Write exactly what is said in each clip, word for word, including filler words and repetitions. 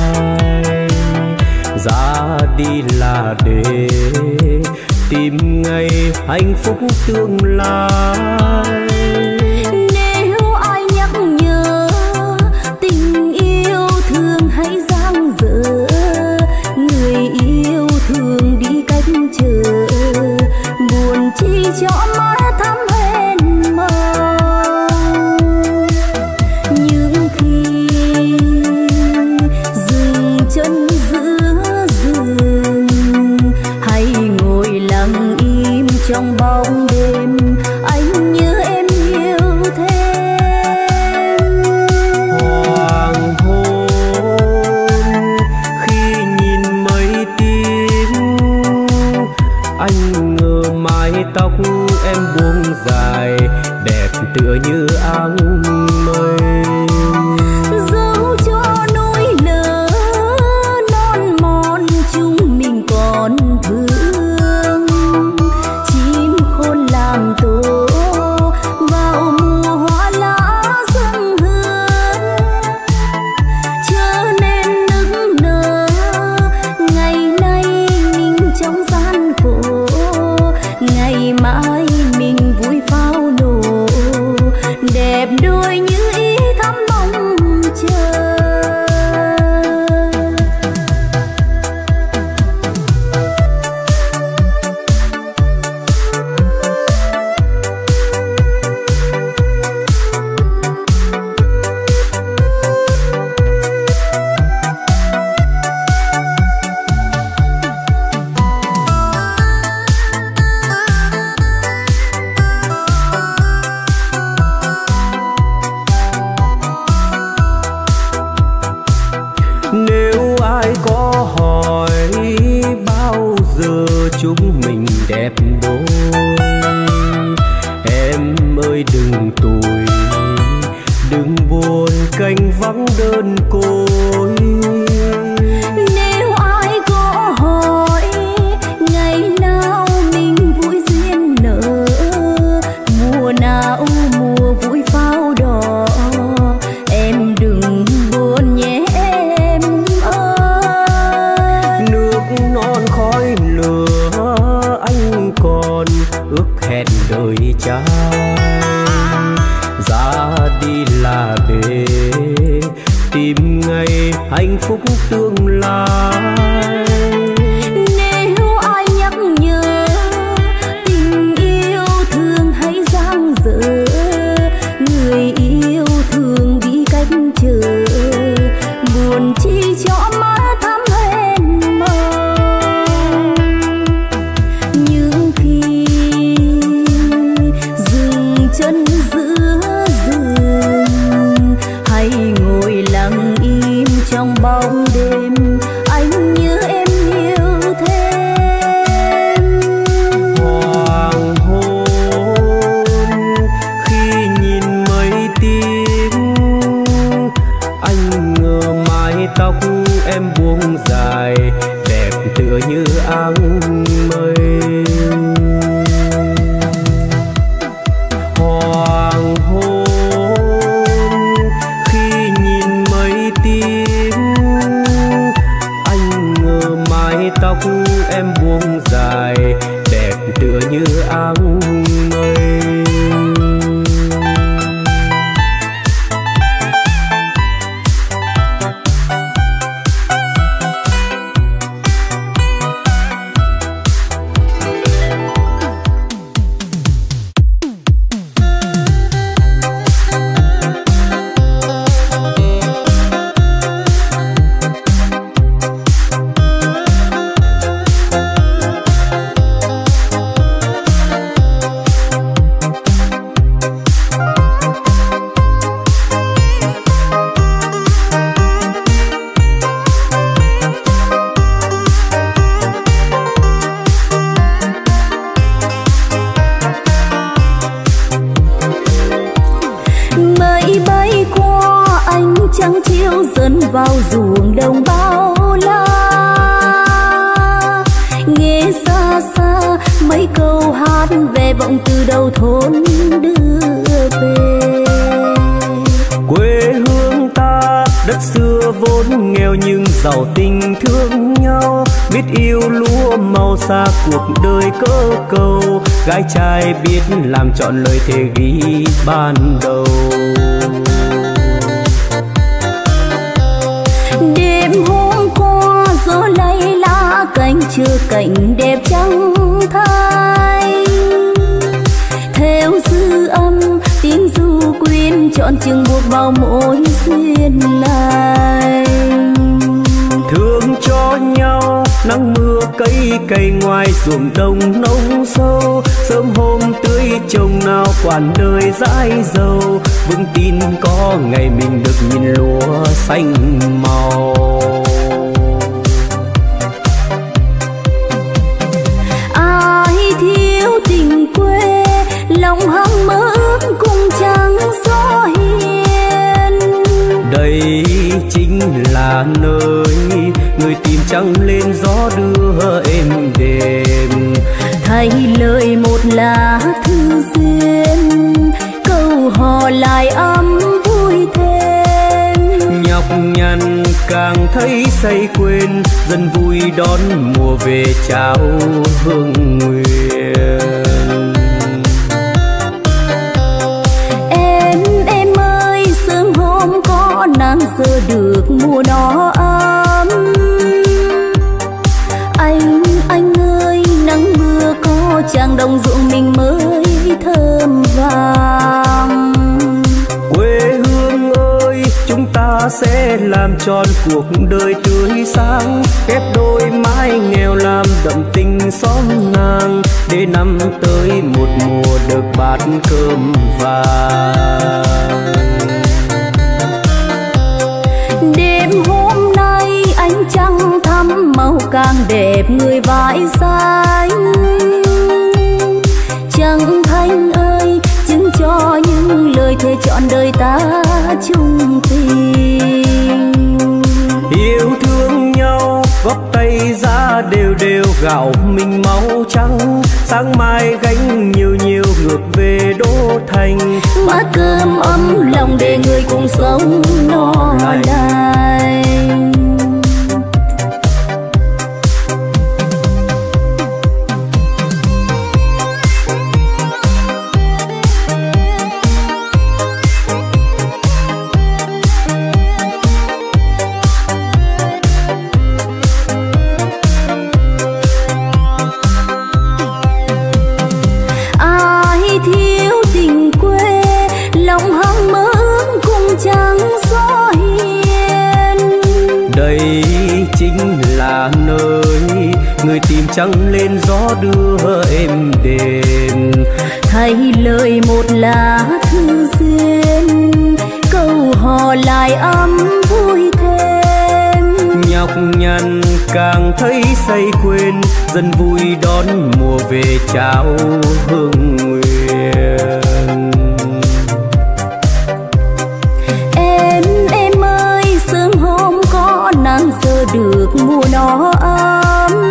ai. Ra đi là để tìm ngày hạnh phúc tương lai. Nếu ai nhắc nhở tình yêu thương hãy dang dở, người yêu thương đi cách chờ, buồn chi cho má thắm hẹn mơ. Nhưng khi dừng chân giữa rừng, hãy ngồi lặng im trong bóng đêm, anh nhớ em nhiều thêm. Hoàng hôn khi nhìn mây tím, anh ngờ mái tóc em buông dài, đẹp tựa như áng mây. Dẫu cho núi lở non mòn chúng mình còn thương, chim khôn làm tổ vào mùa hoa lá dâng hương, trở nên nức nở ngày nay mình trong gian khổ, ngày mai mình vui pháo nổ, đẹp đôi như ý thắm mong chờ. Nếu ai có hỏi bao giờ chúng mình đẹp đôi, em ơi đừng tủi, đừng buồn canh vắng đơn côi. Nếu ai có hỏi ngày nào mình vui duyên nở, mùa nào mùa vui pháo đỏ, em đừng buồn nhé em ơi. Nước non khói lửa anh còn ước hẹn đời trai. Ra đi là để tìm ngày hạnh phúc tương lai. Nếu ai nhắc nhở tình yêu thương hãy dang dở, người yêu thương đi cách chờ, buồn chi cho má thắm hẹn mơ. Nhưng khi dừng chân giữa rừng, hãy ngồi lặng im trong bóng đêm, anh nhớ em nhiều thêm. Hoàng hôn khi nhìn mây tím, anh ngờ mái tóc em buông dài, đẹp tựa như áng mây. Hoàng hôn khi nhìn mây tím, anh ngờ mái tóc em buông dài, đẹp tựa như áng mây. trăng chiếu dần vào ruộng đồng bao la. Nghe xa xa mấy câu hát về vọng từ đầu thôn đưa về. Quê hương ta đất xưa vốn nghèo nhưng giàu tình thương nhau, biết yêu lúa màu xa cuộc đời cơ cầu, gái trai biết làm trọn lời thề ghi ban đầu. Đêm hôm qua gió lay lá cánh chưa cảnh đẹp trắng thay, theo dư âm tiếng du quyến chọn chừng buộc bao mối duyên lành. Thương cho nhau nắng mưa cây cây ngoài ruộng đồng nông sâu, sớm hôm tưới trồng nào quản đời dãi dầu, vững tin có ngày mình được nhìn lúa xanh màu. Ai thiếu tình quê lòng hăng mơ ước cùng trăng gió hiền, đây chính là nơi người tìm trăng lên gió đưa êm đềm. thay lời một lá thư duyên câu hò lại ấm vui thêm. Nhọc nhằn càng thấy say quên, dần vui đón mùa về trao hương nguyện. Em em ơi sớm hôm có nắng giờ được mùa nó ấm. Anh anh ơi nắng mưa có chàng đồng ruộng mình mới thơm vàng. Quê hương ơi chúng ta sẽ làm tròn cuộc đời tươi sáng, ghép đôi mái nghèo làm đậm tình xóm nàng, để năm tới một mùa được bát cơm vàng. Đêm hôm nay ánh trăng thắm màu càng đẹp người vãi xanh. Trăng thanh ơi chứng cho những lời thề trọn đời ta chung tình. Yêu thương nhau góp tay ra đều đều gạo mình máu trắng, sáng mai gánh nhiều nhiều ngược về đô thành. Bát cơm ấm lòng để người cùng sống no lành. Người tìm trăng lên gió đưa êm đềm, thay lời một lá thư duyên câu hò lại ấm vui thêm. Nhọc nhằn càng thấy say quên, dần vui đón mùa về trao hương nguyện. Em em ơi sớm hôm có nắng giờ được mùa nó ấm.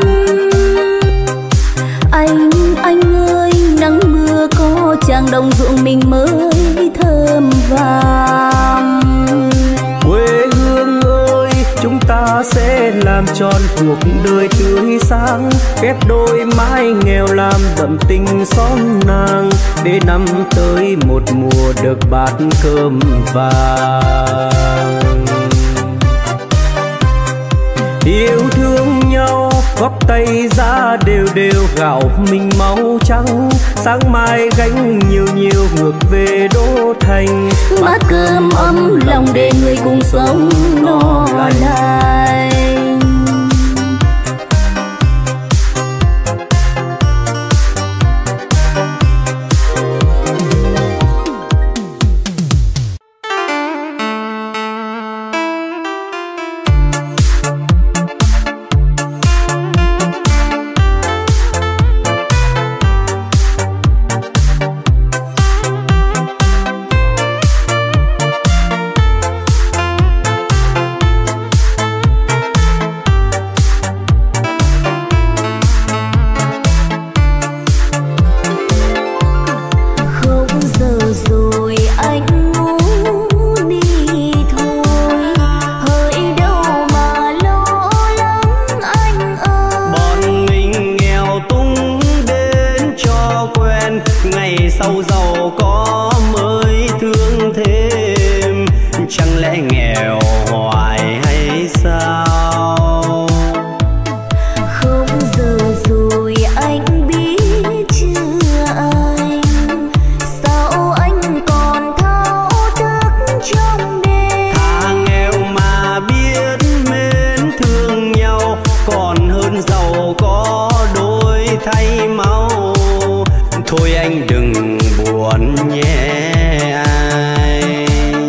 Anh anh ơi nắng mưa có chàng đồng ruộng mình mới thơm vàng. Quê hương ơi chúng ta sẽ làm tròn cuộc đời tươi sáng, ghép đôi mái nghèo làm đậm tình xóm nàng, để năm tới một mùa được bát cơm vàng. Yêu thương nhau góp tay ra đều đều gạo mình máu trắng, sáng mai gánh nhiều nhiều ngược về đô thành. Bát cơm ấm lòng để người cùng sống no lành. còn hơn giàu có đôi thay máu. Thôi anh đừng buồn nhé anh.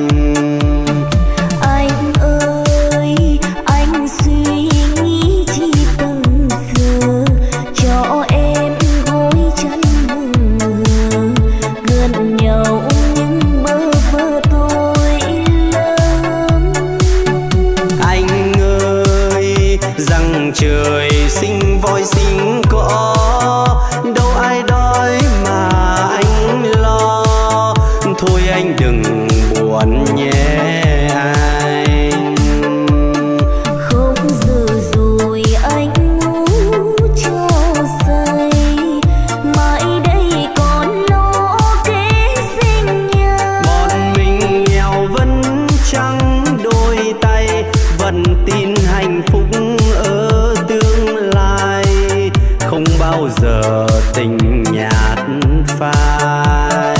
Anh ơi, anh suy nghĩ chi từng giờ cho em gối chăn hừng hờ, gần nhau nhưng bơ vơ tôi lớn. Anh ơi, rằng trời sinh voi sinh cỏ, đâu ai đói mà anh lo. Thôi anh đừng buồn nhé anh. Không giờ rồi anh ngủ cho say, mãi đây còn lo kế sinh nhai. Bọn mình nghèo vẫn trắng đôi tay, vẫn tin hạnh phúc ở tương lai, không bao giờ tình nhạt phai.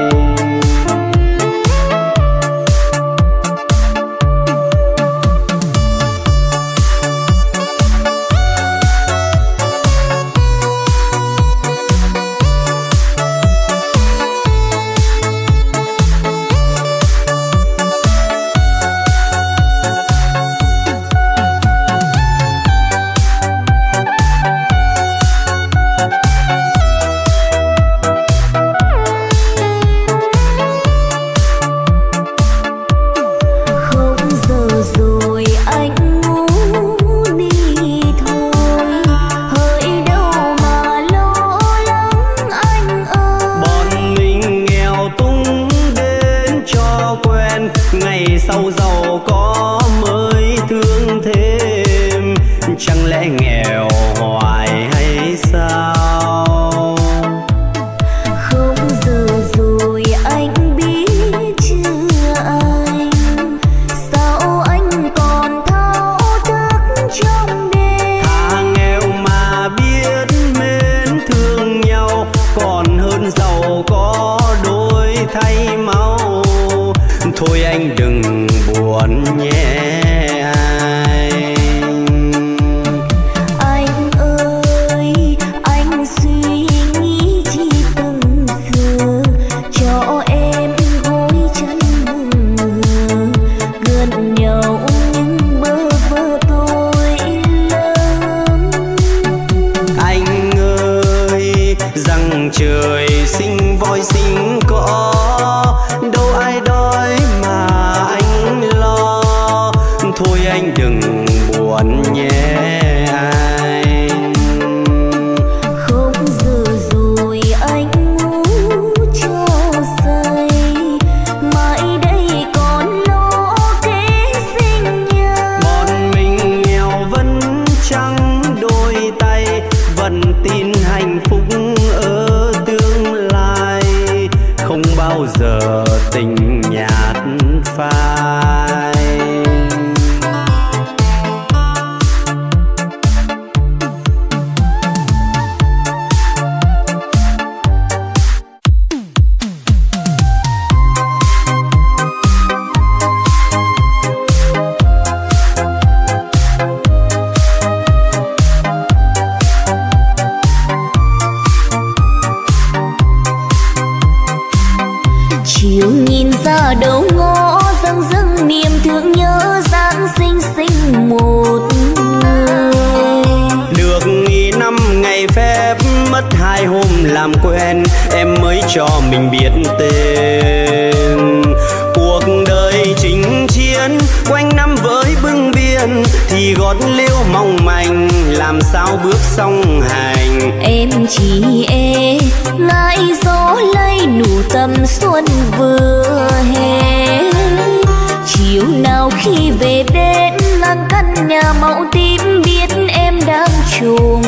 Sau giàu có mới thương thêm, chẳng lẽ nghèo hoài hay sao? Không giờ rồi anh biết chưa anh, sao anh còn thao thức trong đêm. Thà nghèo mà biết mến thương nhau, còn hơn giàu có đôi thay máu. Thôi anh đừng buồn nhé anh. Anh ơi, anh suy nghĩ chi từng giờ cho em gối chăn hừng hờ, gần nhau nhưng bơ vơ tôi lớn. Anh ơi, rằng trời sinh voi sinh cỏ, đâu ai đói mà anh lo. Thôi anh đừng buồn nhé anh. Không giờ rồi anh ngủ cho say, mãi đây còn lo kế sinh nhai. Bọn mình nghèo vẫn trắng đôi tay, vẫn tin hạnh phúc ở tương lai, không bao giờ tình nhạt phai. Chiều nhìn ra đầu ngõ răng rưng niềm thương nhớ dáng xinh xinh một người. Được nghỉ năm ngày phép, mất hai hôm làm quen, em mới cho mình biết tên. Cuộc đời chinh chiến quanh năm với bưng biên, thì gót liễu mong manh làm sao bước song hành. Em chỉ e ngại gió lay nụ tầm xuân vừa hè. Chiều nào khi về đến ngang căn nhà màu tím, biết em đang trùng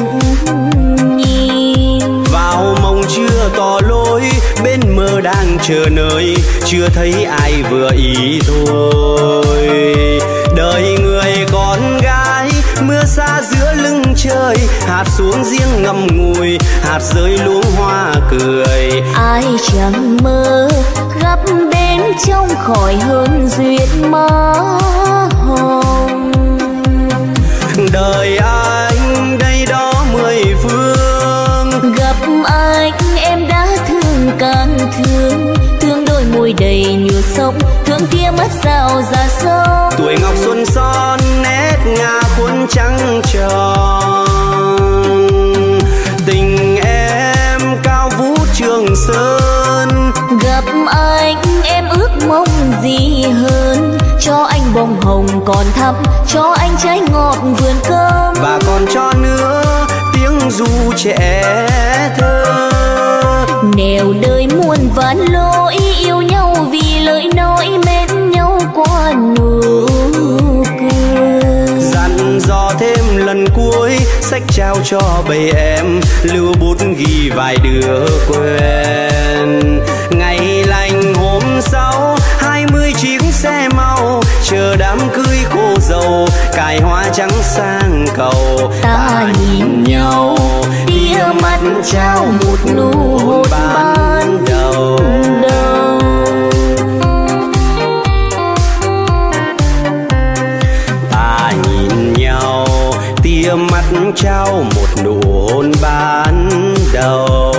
nhìn. Vào mong chưa tỏ lối, bên mơ đang chờ nơi, chưa thấy ai vừa ý thôi. Đời người con gái mưa xa giữa lưng trời, hạt xuống riêng ngậm ngùi, hạt rơi luống hoa cười. Ai chẳng mơ gặp bên trong khỏi hơn duyên má hồng. Đời ai đầy nhựa sốc, thương kia mất sao ra sâu. Tuổi ngọc xuân son nét ngà khuôn trắng tròn, tình em cao vũ Trường Sơn. Gặp anh em ước mong gì hơn, cho anh bông hồng còn thắm, cho anh trái ngọt vườn cơm, và còn cho nữa tiếng ru trẻ thơ. nẻo đời muôn vàn lỗi, yêu nhau vì lời nói, mến nhau qua nụ cười. Dặn dò thêm lần cuối, sách trao cho bầy em, lưu bút ghi vài đứa quen. Ngày lành hôm sau, hai mươi chiếc xe mau, chờ đám cưới cô dâu, cài hoa trắng sang cầu. Ta nhìn nhau, tia mắt trao một nụ hôn ban đầu. Ta nhìn nhau, tia mắt trao một nụ hôn ban đầu.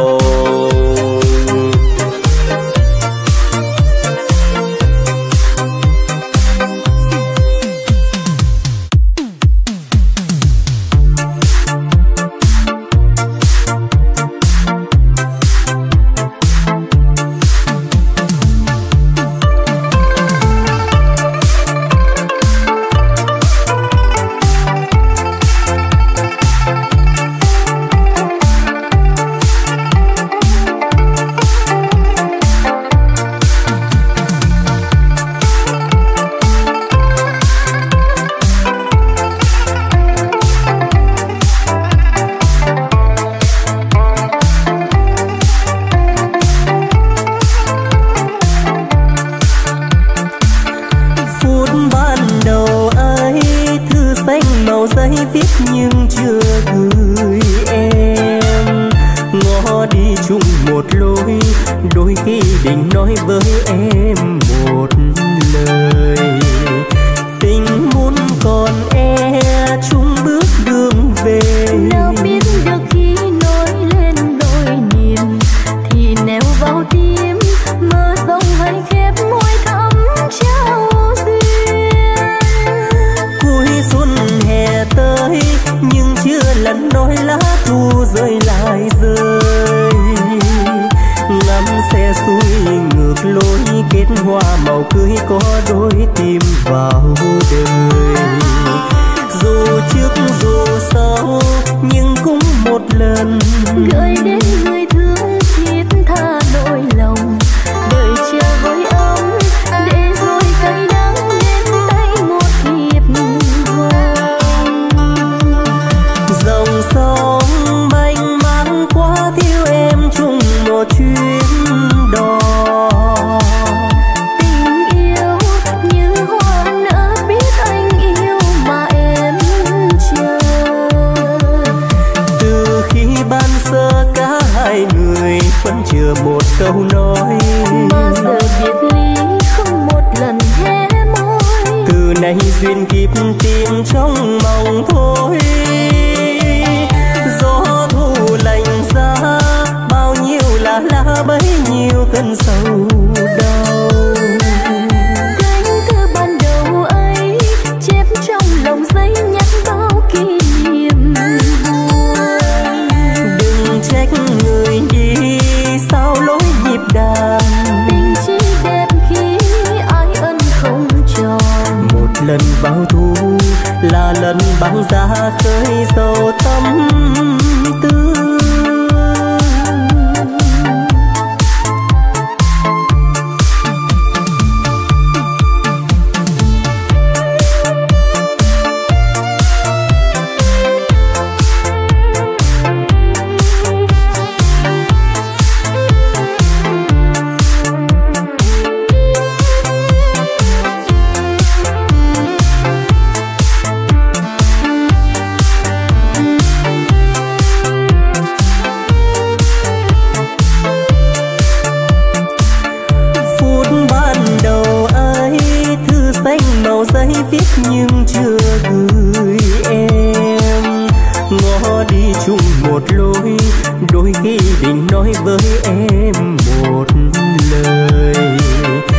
đôi khi định nói với em một lời.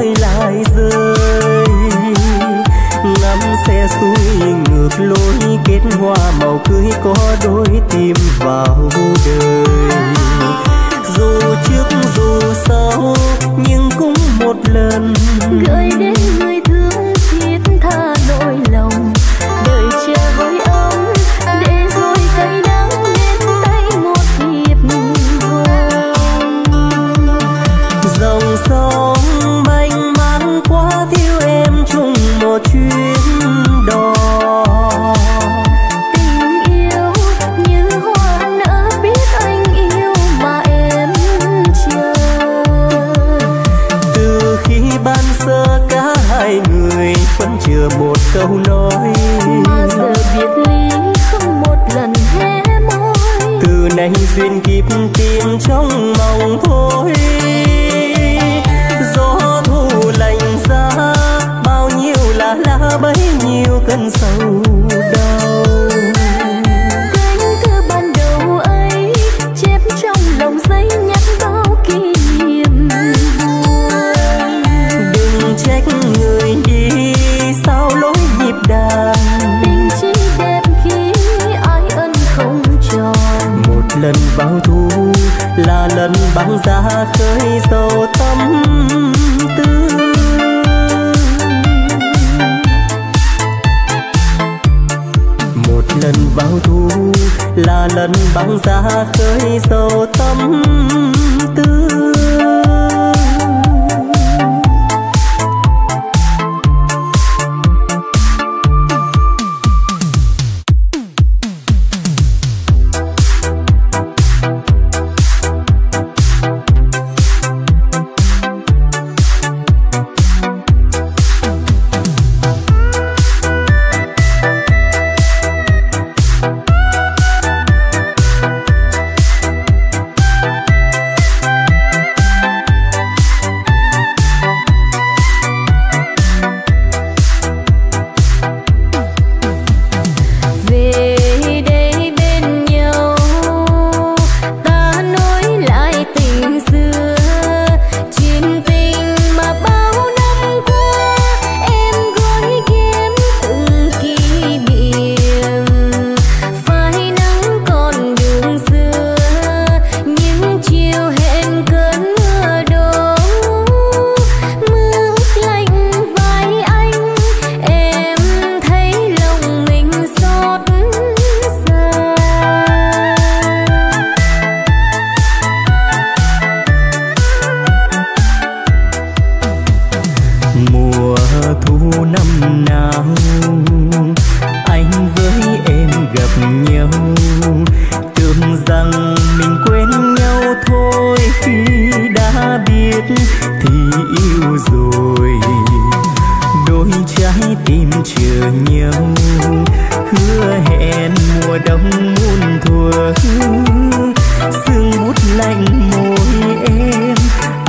rồi lại rơi. Ngắm xe xuôi ngược lối kết hoa màu cưới có đôi tìm vào đời. Dù trước dù sau nhưng cũng một lần gửi đến người thương thiết tha nỗi lòng, đợi chờ với ông để rồi cay đắng đến tay một hiệp hôn. Dòng sông mênh mang qua thiếu em chung một chuyến đò. Tình yêu như hoa nở biết anh yêu mà em chờ. Từ khi ban sơ cả hai người vẫn chờ một câu nói, mà giờ biệt ly không một lần hé môi. từ nay duyên kịp tìm trong mong thôi. Gió thu lạnh giá bao nhiêu lá lá bấy nhiêu cơn sầu đau. Cánh thư ban đầu ấy chép trong lòng giấy nhắc bao kỷ niệm buồn. Đừng trách người đi sao lối nhịp đàn, Tình chỉ đẹp khi ái ân không tròn. một lần vào thu là lần băng giá khơi sầu tâm tư. Một lần vào thu là lần băng giá khơi sầu tâm tư.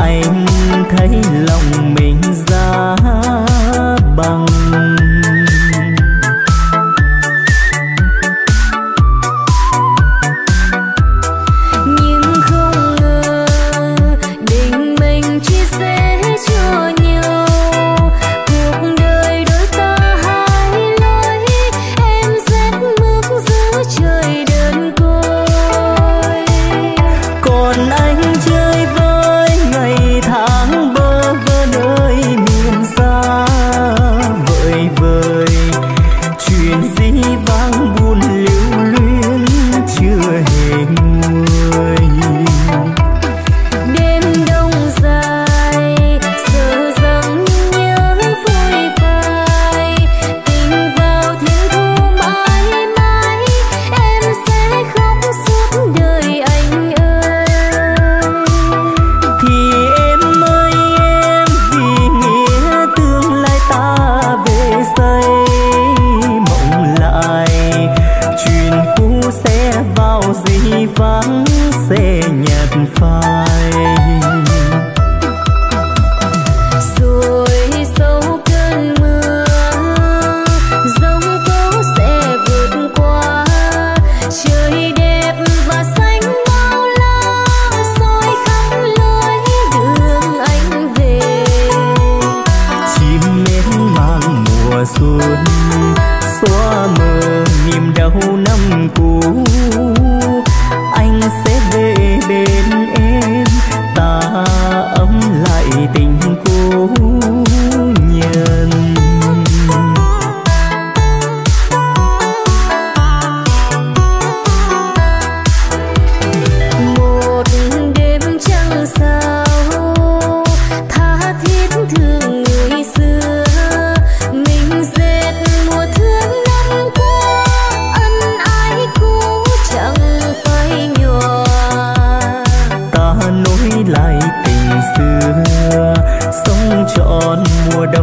Hãy subscribe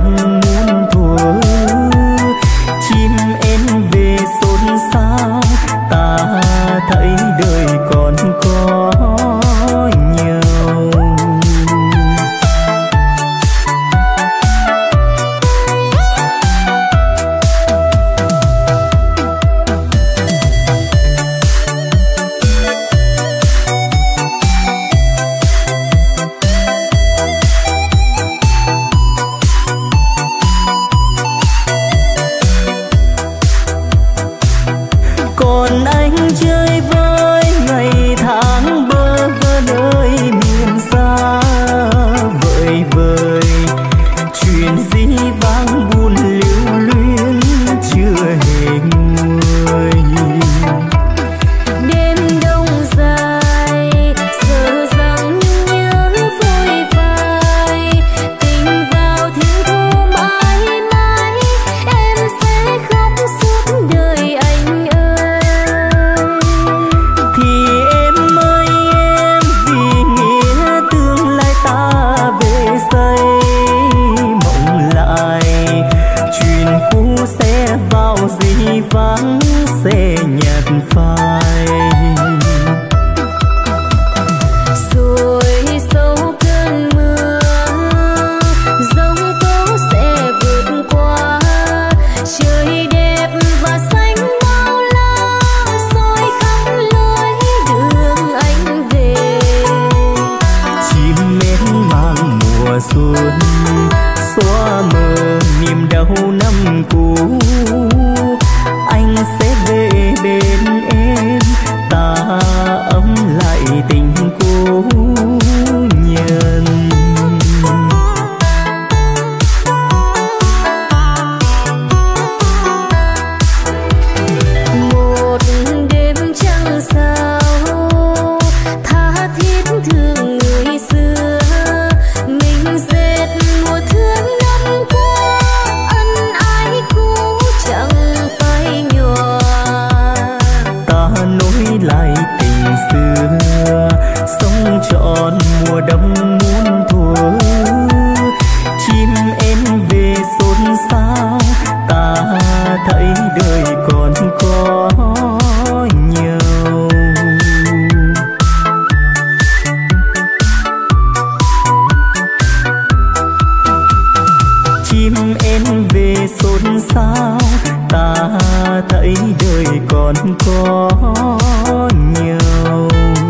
đông muôn thuở. Chim én về xôn xao, ta thấy đời còn có nhau. Còn anh chơi với ngày tháng bơ vơ nơi miền xa vời vời, chuyện dĩ vãng buồn lưu luyến chưa hề nguôi. Đêm đông dài giờ rằng nhớ vội vãi, tình vào thiên thu mãi mãi, em sẽ khóc suốt đời anh ơi. Thì em ơi em, vì nghĩa tương lai ta về xây mộng lại, chuyện cũ sẽ vào dĩ vãng sẽ nhạt phai. Rồi sau cơn mưa giông tố sẽ vượt qua, trời đẹp và xanh bao la soi khắp lối đường anh về. Chim én mang mùa xuân xóa mờ niềm đau năm cũ, anh sẽ về bên em, ta ấm lại tình cố nhân. Một đêm trăng sao tha thiết thương người xưa, mình dệt mùa thương năm qua, ân ái cũ chẳng phai nhòa. Ta nối lại tình xưa, sống trọn mùa đông muôn thuở. Chim én về xôn xao, ta thấy đời còn có nhau. Chim én về xôn xao, ta thấy đời còn có nhau.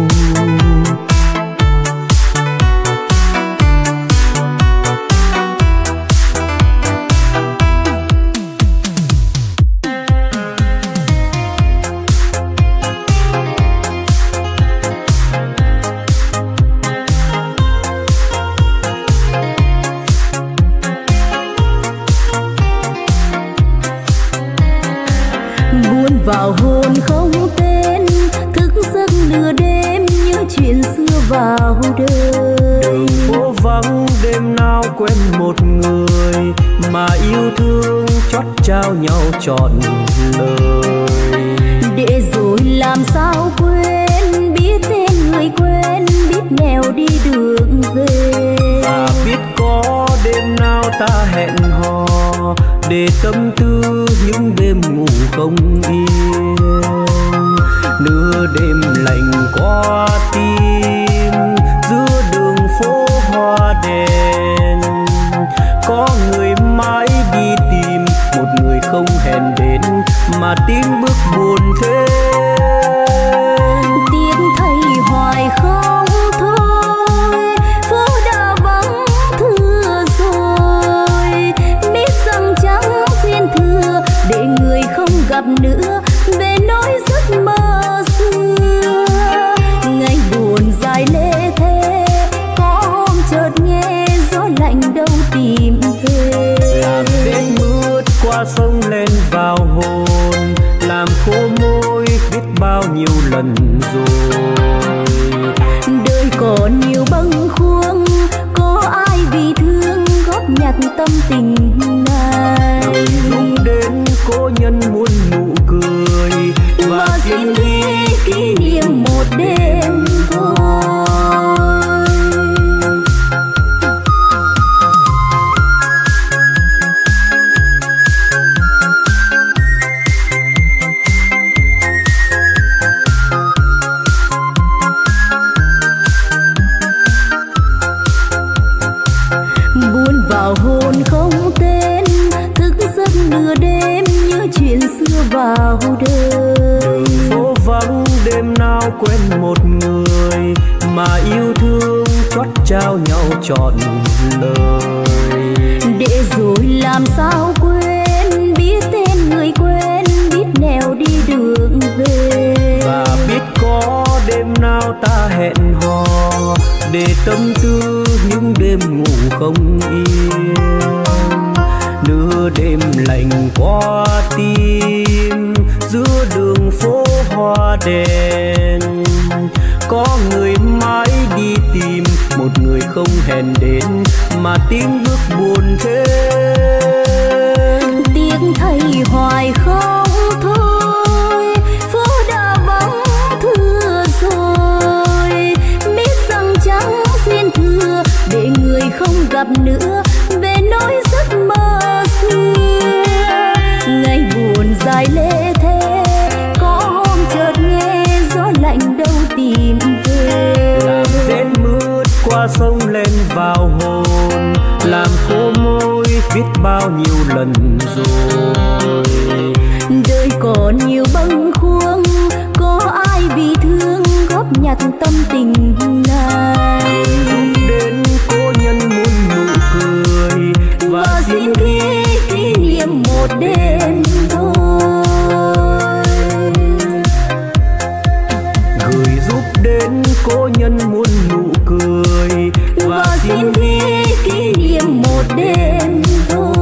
Buồn vào hồn không tên, thức giấc nửa đêm nhớ chuyện xưa vào đời. Đường phố vắng đêm nào quen một người, mà yêu thương chót trao nhau trọn lời. Để rồi làm sao quên, biết tên người quen, biết nẻo đi đường về. Và biết có đêm nào ta hẹn hò, để tâm tư những đêm ngủ không yên. Nửa đêm lạnh qua tim, giữa đường phố hoa đèn, có người mãi đi tìm, một người không hẹn đến, mà tiếng bước buồn thêm. Tiếng thầy hoài không thôi, phố đã vắng thưa rồi, biết rằng chẳng xin thưa, để người không gặp nữa về nỗi giấc mơ xưa. Ngày buồn dài lê thế, có hôm chợt nghe gió lạnh đâu tìm về. Làm rét mướt qua sông lên vào hồn, làm khô môi biết bao nhiêu lần rồi. Đời còn nhiều bâng khuâng, có ai vì thương góp nhặt tâm tình này. Đời dung đến cố nhân muôn nụ cười, và xin đi kỷ niệm một đêm thôi. vào đời. Đường phố vắng đêm nào quen một người mà yêu thương chót trao nhau trọn lời. Để rồi làm sao quên, biết tên người quen, biết nẻo đi đường về. Và biết có đêm nào ta hẹn hò để tâm tư những đêm ngủ không yên. Nửa đêm lạnh qua tim giữa đường phố hoa đèn. Có người mãi đi tìm một người không hẹn đến mà tiếng bước buồn thêm. Tiếc thay hoài không thôi, phố đã vắng thưa rồi. Biết rằng chẳng duyên thừa để người không gặp nữa về nỗi giấc mơ xưa. Ngày buồn dài lê thế, có hôm chợt nghe gió lạnh đâu tìm về. Làm rét mướt qua sông lên vào hồn, làm khô môi biết bao nhiêu lần rồi. Đời còn nhiều bâng khuâng, có ai vì thương góp nhặt tâm tình này. Giúp đến cô nhân muôn nụ cười và xin ghi kỷ niệm một đêm thôi. gửi giúp đến cô nhân muôn nụ cười và xin ghi kỷ niệm một đêm thôi.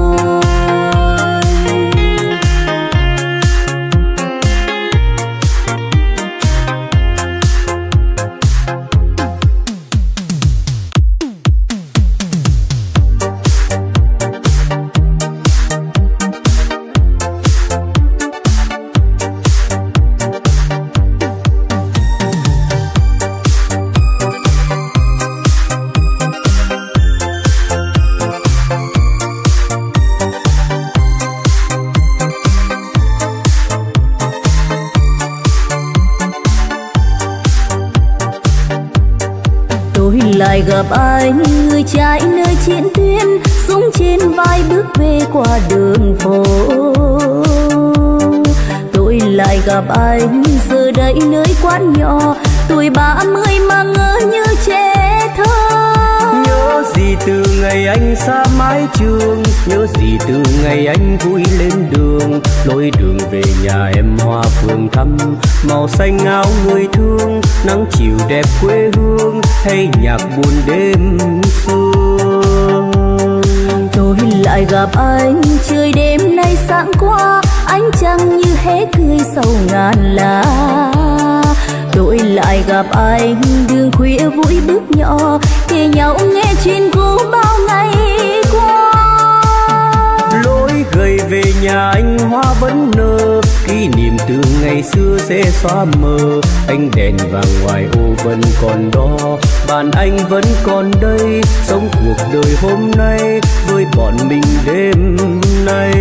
Lại gặp anh người trai nơi chiến tuyến, súng trên vai bước về qua đường phố. Tôi lại gặp anh giờ đây nơi quán nhỏ, tuổi ba mươi mà ngỡ như trẻ thơ. Nhớ gì từ ngày anh xa mái trường, nhớ gì từ ngày anh vui lên đường. Lối đường về nhà em hoa phường thắm, màu xanh áo người thương, nắng chiều đẹp quê hương hay nhạc buồn đêm sương. Tôi lại gặp anh trời đêm nay sáng qua, ánh trăng như hé cười sau ngàn lá. Tôi lại gặp anh đường khuya vui bước nhỏ, kể nhau nghe chuyện cũ bao ngày qua. Lối gầy về nhà anh hoa vẫn nở, kỷ niệm từ ngày xưa sẽ xóa mờ. Ánh đèn vàng ngoài ô vẫn còn đó, bạn anh vẫn còn đây, sống cuộc đời hôm nay với bọn mình đêm nay.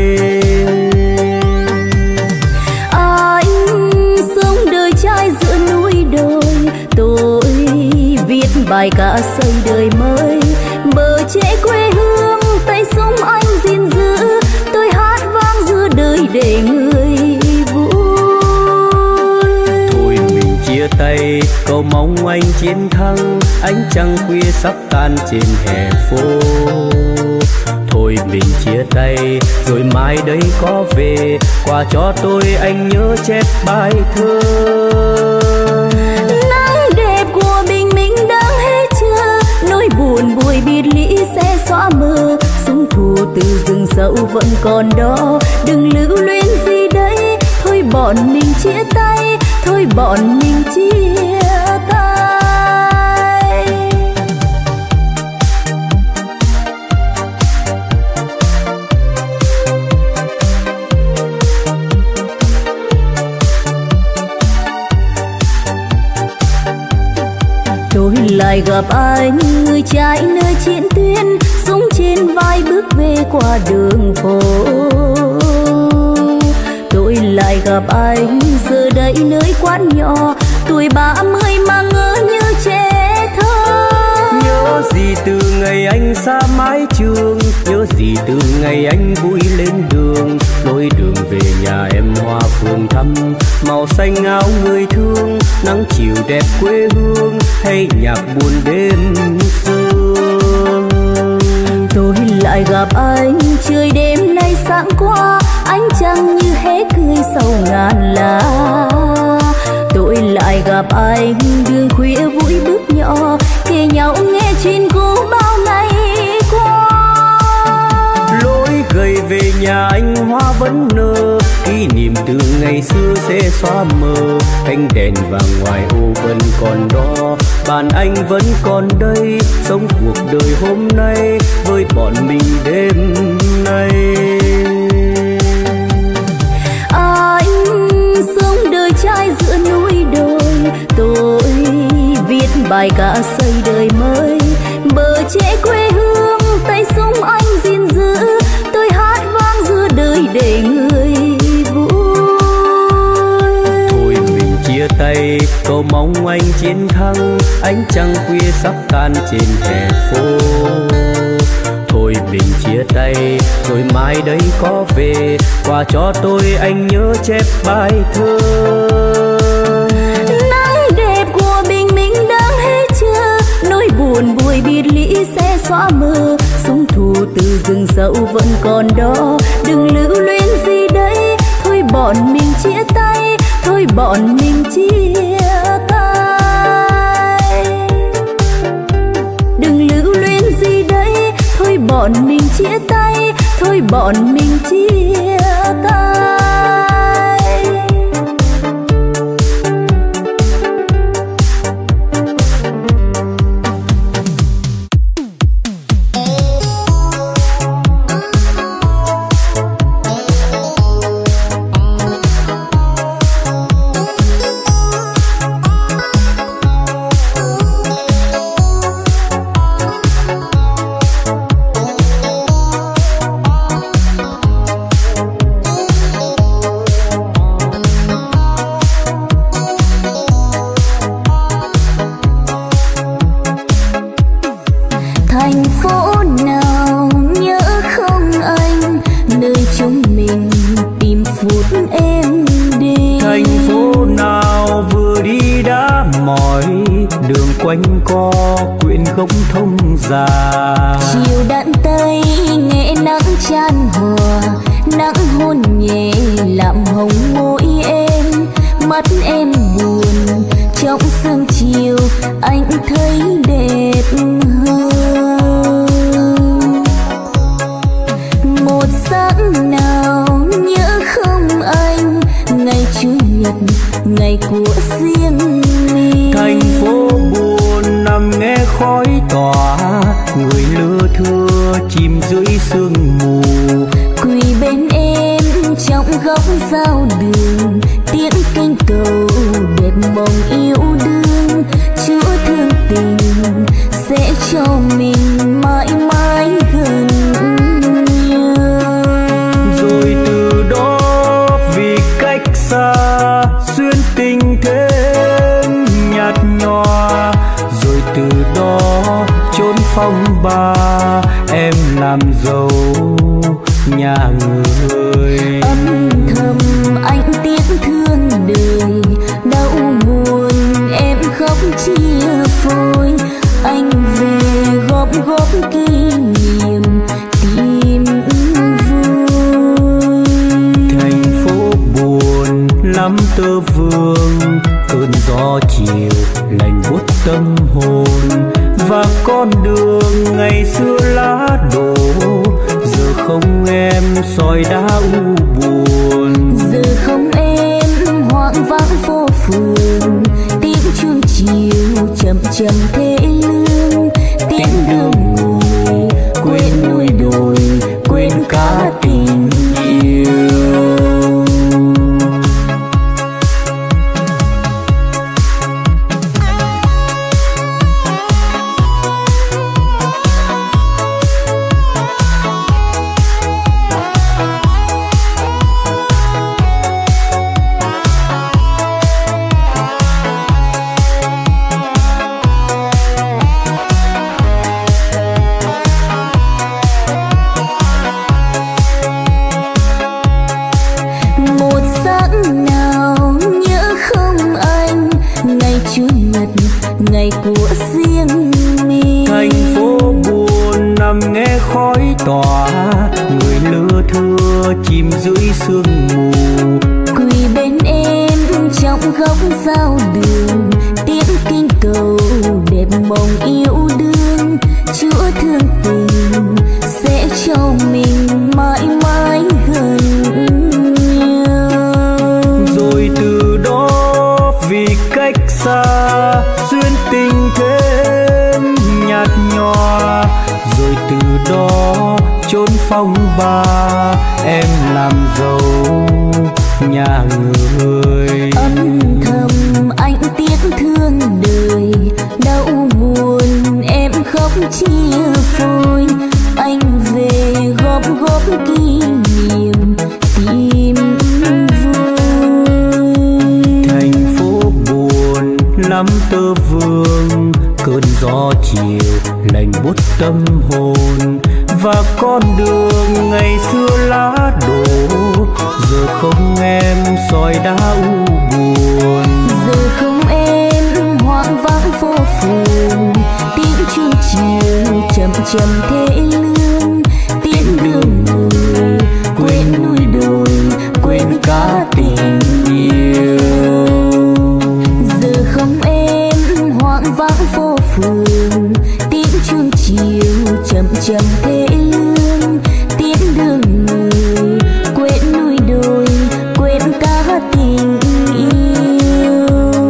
Anh sống đời trai giữa núi đồi, tôi viết bài ca xây đời mới. Bờ trẻ quê hương tay súng anh gìn giữ, tôi hát vang giữa đời để người vui. Thôi mình chia tay cầu mong anh chiến thắng, ánh trăng khuya sắp tan trên hè phố. Thôi mình chia tay rồi mai đây có về, quà cho tôi anh nhớ chép bài thơ. Nắng đẹp của bình minh đang hết chưa, nỗi buồn buổi biệt ly sẽ xóa mờ. Súng thù từ rừng sâu vẫn còn đó, đừng lưu luyến gì đấy. Thôi bọn mình chia tay, thôi bọn mình chia tay. Tôi lại gặp anh người trai nơi chiến tuyến, súng trên vai bước về qua đường phố. Tôi lại gặp anh giờ đây nơi quán nhỏ, tuổi ba mươi mà ngỡ như trẻ thơ. Nhớ gì từ ngày anh xa mái trường, nhớ gì từ ngày anh vui lên đường. Lối đường về nhà em hoa phường xanh áo người thương, nắng chiều đẹp quê hương hay nhạc buồn đêm sương. Tôi lại gặp anh trời đêm nay sáng qua, ánh trăng như hé cười sau ngàn lá. Tôi lại gặp anh đường khuya vui bước nhỏ, kể nhau nghe chuyện cũ bao ngày qua. Lối gầy về nhà anh hoa vẫn nở, kỷ niệm từ ngày xưa sẽ xóa mờ. Ánh đèn vàng ngoài ô vẫn còn đó, bàn anh vẫn còn đây, sống cuộc đời hôm nay với bọn mình đêm nay. Anh sống đời trai giữa núi đồi, tôi viết bài ca xây đời mới. Bờ tre quê hương tay súng anh gìn giữ, tôi hát vang giữa đời để người vui. Thôi mình chia tay cầu mong anh chiến thắng, ánh trăng khuya sắp tan trên hè phố. Thôi mình chia tay rồi mai đây có về, quà cho tôi anh nhớ chép bài thơ. Nắng đẹp của bình minh đang hết chưa, nỗi buồn vui biệt ly sẽ xóa mờ. Súng thù từ rừng sâu vẫn còn đó, đừng lưu luyến gì đấy. Thôi bọn mình chia tay, thôi bọn mình chia tay. Đừng lưu luyến gì đấy, thôi bọn mình chia tay, thôi bọn mình chia tay. Quanh co quyện gốc thông già, chiều đạn tây nghe nắng chan hòa, nắng hôn nhẹ làm hồng môi em. Mắt em buồn trong sương chiều, anh thấy đẹp hơn. Một sáng nào nhớ không anh, ngày chủ nhật ngày của riêng mình. Thành phố buồn nằm nghe khói tỏa, người lưa thưa chìm dưới sương mù. Quỳ bên em trong góc giao đường, tiếng kênh cầu đẹp mong yêu đương. Chúa thương tình sẽ cho mình mãi mãi gần nhau. Rồi từ đó vì cách xa xuyên tình thêm nhạt nhòa, rồi từ đó chốn phong ba em làm dâu nhà người. Âm thầm anh tiếc thương đời, đau buồn em khóc chia phôi. Anh về góp góp kỷ niệm tìm vui. Thành phố buồn lắm tơ vương, cơn gió chiều lạnh buốt tâm hồn. Và con đường ngày xưa lá đổ, giờ không em soi đá u buồn. Giờ không em hoang vắng phố phường, tiếng chuông chiều chậm chậm thế lương. Tiếng đường người quên núi đồi, quên cả tình yêu. chìm dưới sương mù. Quỳ bên em trong góc giao đường, tiếng kinh cầu đẹp mong yêu đương. Chúa thương tình sẽ cho mình mãi mãi gần nhau. Rồi từ đó vì cách xa duyên tình thêm nhạt nhòa. Rồi từ đó chốn phong ba em làm dâu nhà người. Âm thầm anh tiếc thương đời, đau buồn em khóc chia phôi. Anh về góp góp kỷ niệm tìm vui. Thành phố buồn lắm tơ vương, cơn gió chiều lạnh buốt tâm hồn. Và con đường ngày xưa lá đổ, giờ không em soi đá u buồn. Giờ không em hoang vắng phố phường, tiếng chuông chiều chậm chậm thế lương. Tiếng đường người quên núi đồi, quên cả tình yêu. Giờ không em hoang vắng phố phường, tiếng chuông chiều chậm chậm thế lương. Tiếng đường người quên núi đồi, quên cả tình yêu.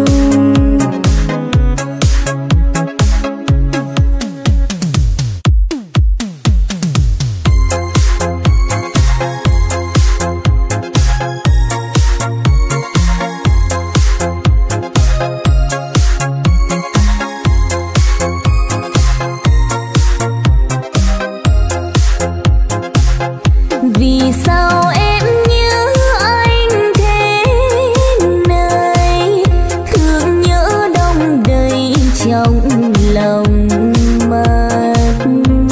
Vì sao em nhớ anh thế này, thương nhớ đông đầy trong lòng mắt.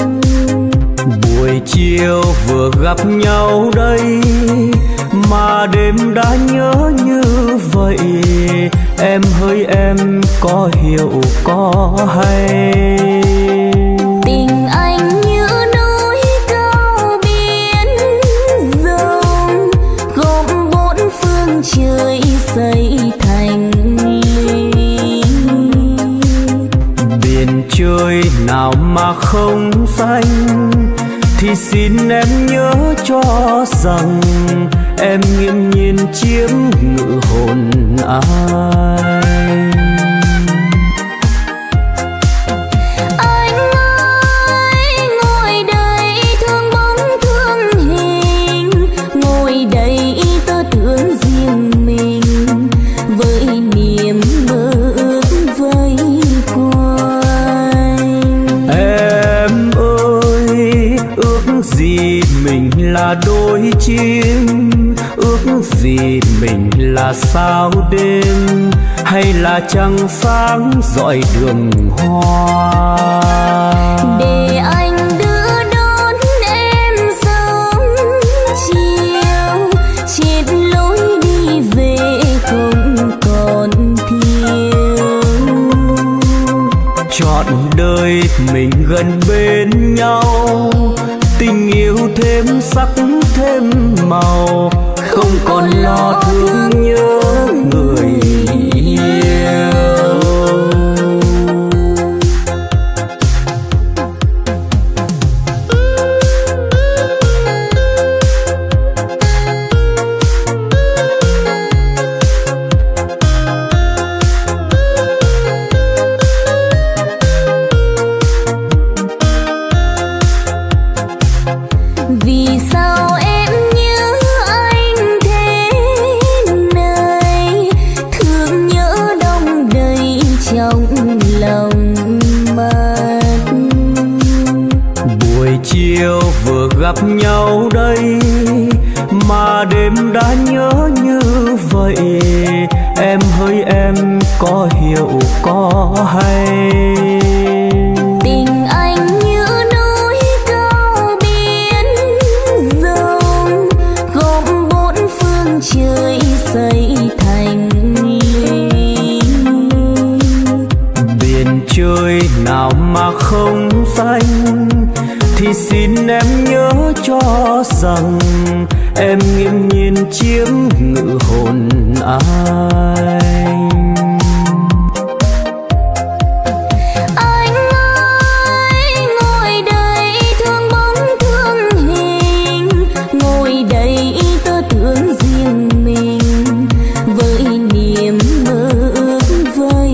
Buổi chiều vừa gặp nhau đây mà đêm đã nhớ như vậy. Em hỡi em có hiểu có hay? Tình anh như núi cao biển rộng, gồm bốn phương trời xây thành ly. Biển trời nào mà không xanh, thì xin em nhớ cho rằng em nghiêm nhiên chiếm ngự hồn ai. Anh ơi ngồi đây thương bóng thương hình, ngồi đây tớ tưởng riêng mình với niềm mơ ước vây quanh. Em ơi ước gì mình là đôi chim, ước gì mình là sao đêm, hay là trăng sáng dọi đường hoa. Để anh đưa đón em sớm chiều, chết lối đi về không còn thiếu. Trọn đời mình gần bên nhau, tình yêu thêm sắc thêm màu, không còn lo thương nhớ người yêu. Vì sao em nhớ anh thế này, thương nhớ đông đầy trong lòng mắt. Buổi chiều vừa gặp nhau đây mà đêm đã nhớ như vậy. Em hỡi em có hiểu có hay? Tình anh như núi cao biển rộng, gồm bốn phương trời xây thành ly. Biển trời nào mà không xanh, thì xin em nhớ cho rằng rằng em nghiêm nhiên chiếm ngự hồn anh. Anh ơi ngồi đây thương bóng thương hình, ngồi đây tớ thương riêng mình với niềm mơ ước vây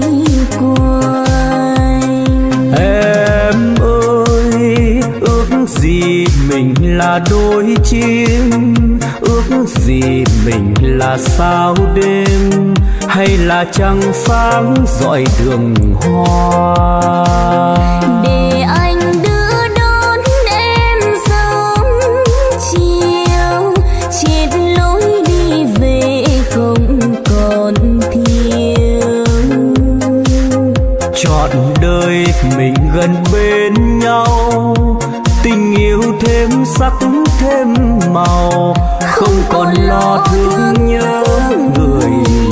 quanh. Em ơi ước gì mình là đôi chim, ước gì mình là sao đêm, hay là trăng sáng dọi đường hoa. Để anh đưa đón em sớm chiều, chết lối đi về không còn thiếu. Trọn đời mình gần bên nhau, tình yêu thêm sắc thêm màu, không còn lo thương nhớ người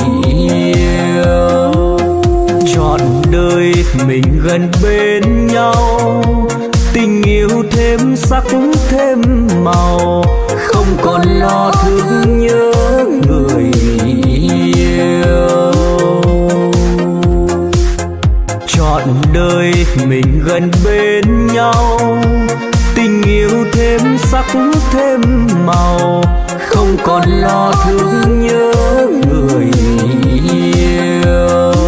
yêu. Trọn đời mình gần bên nhau, tình yêu thêm sắc thêm màu, không còn lo thương nhớ người yêu. Trọn đời mình gần bên nhau, tình yêu thêm sắc thêm màu, không còn lo thương nhớ người yêu.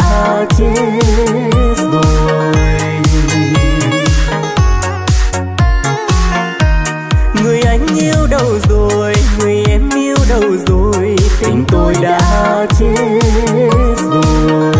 chết rồi. đâu rồi, người em yêu đâu rồi, tình tôi đã chết rồi.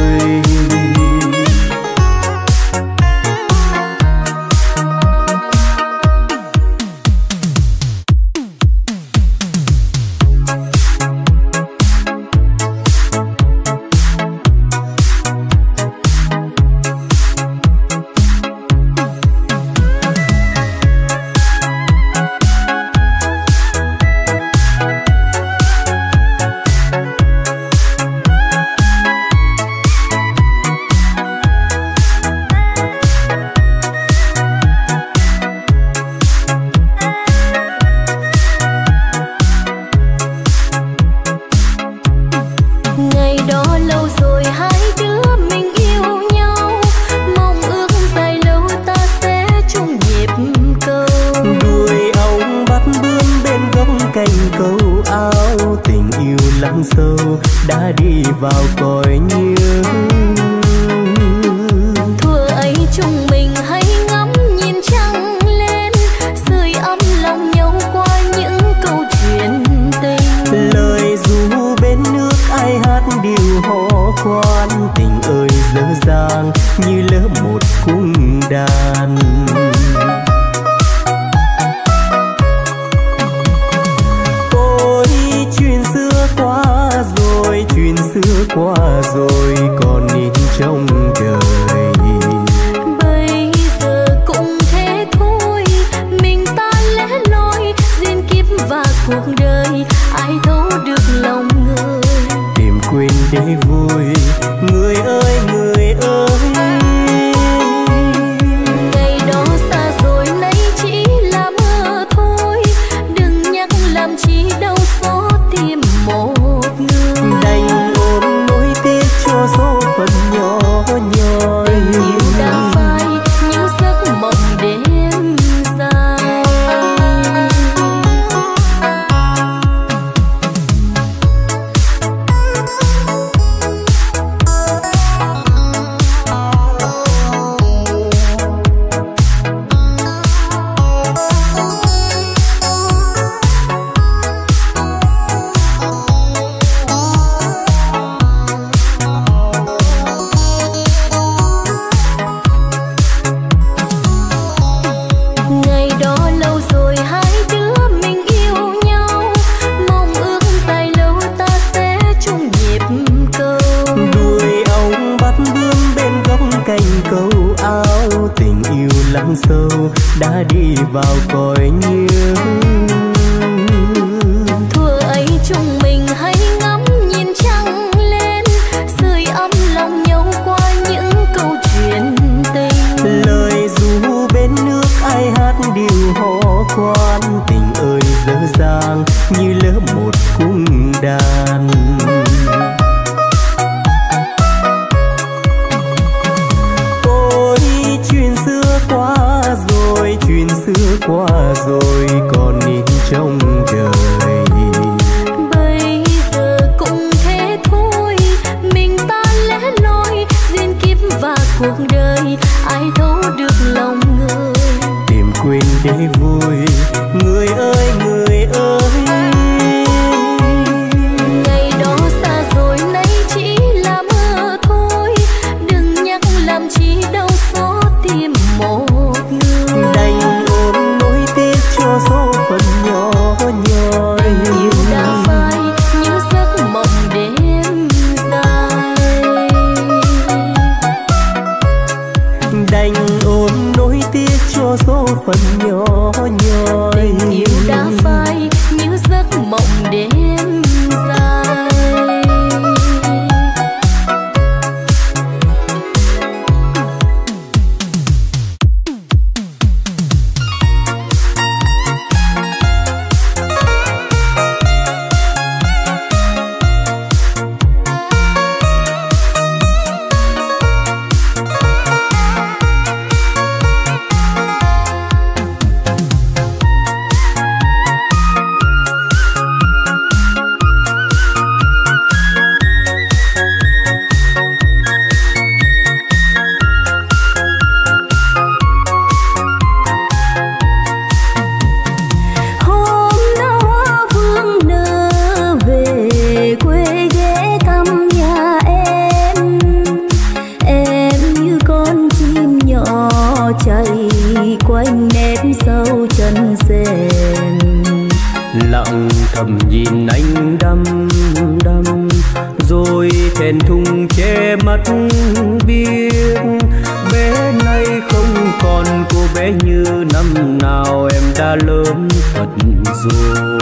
chân rèn. Lặng thầm nhìn anh đăm đăm rồi thẹn thùng che mắt biết bé nay không còn cô bé như năm nào, em đã lớn thật rồi.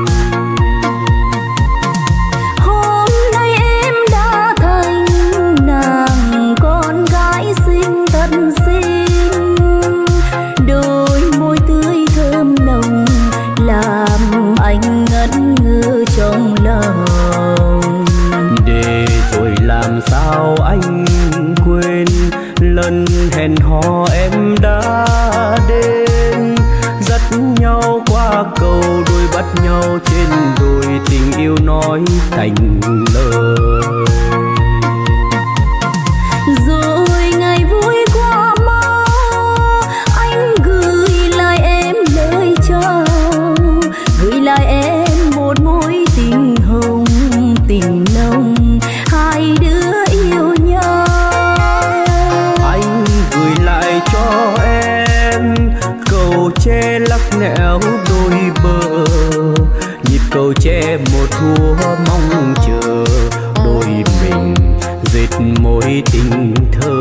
Hôm nay em đã thành nàng con gái xinh thật xinh, đôi môi tươi thơm nồng làm anh ngẩn ngơ trong lòng. Để rồi làm sao anh quên lần hẹn hò em đã đến, dắt nhau qua cầu đôi bắt nhau trên đồi, tình yêu nói thành lời. Rồi ngày vui qua mau, anh gửi lại em lời chào, gửi lại em một mối tình hồng tình nồng, hai đứa yêu nhau. Anh gửi lại cho em cầu tre lắc nẻo đôi bờ, nhịp cầu tre một thua mong chờ, đôi mình dệt mối tình thơ.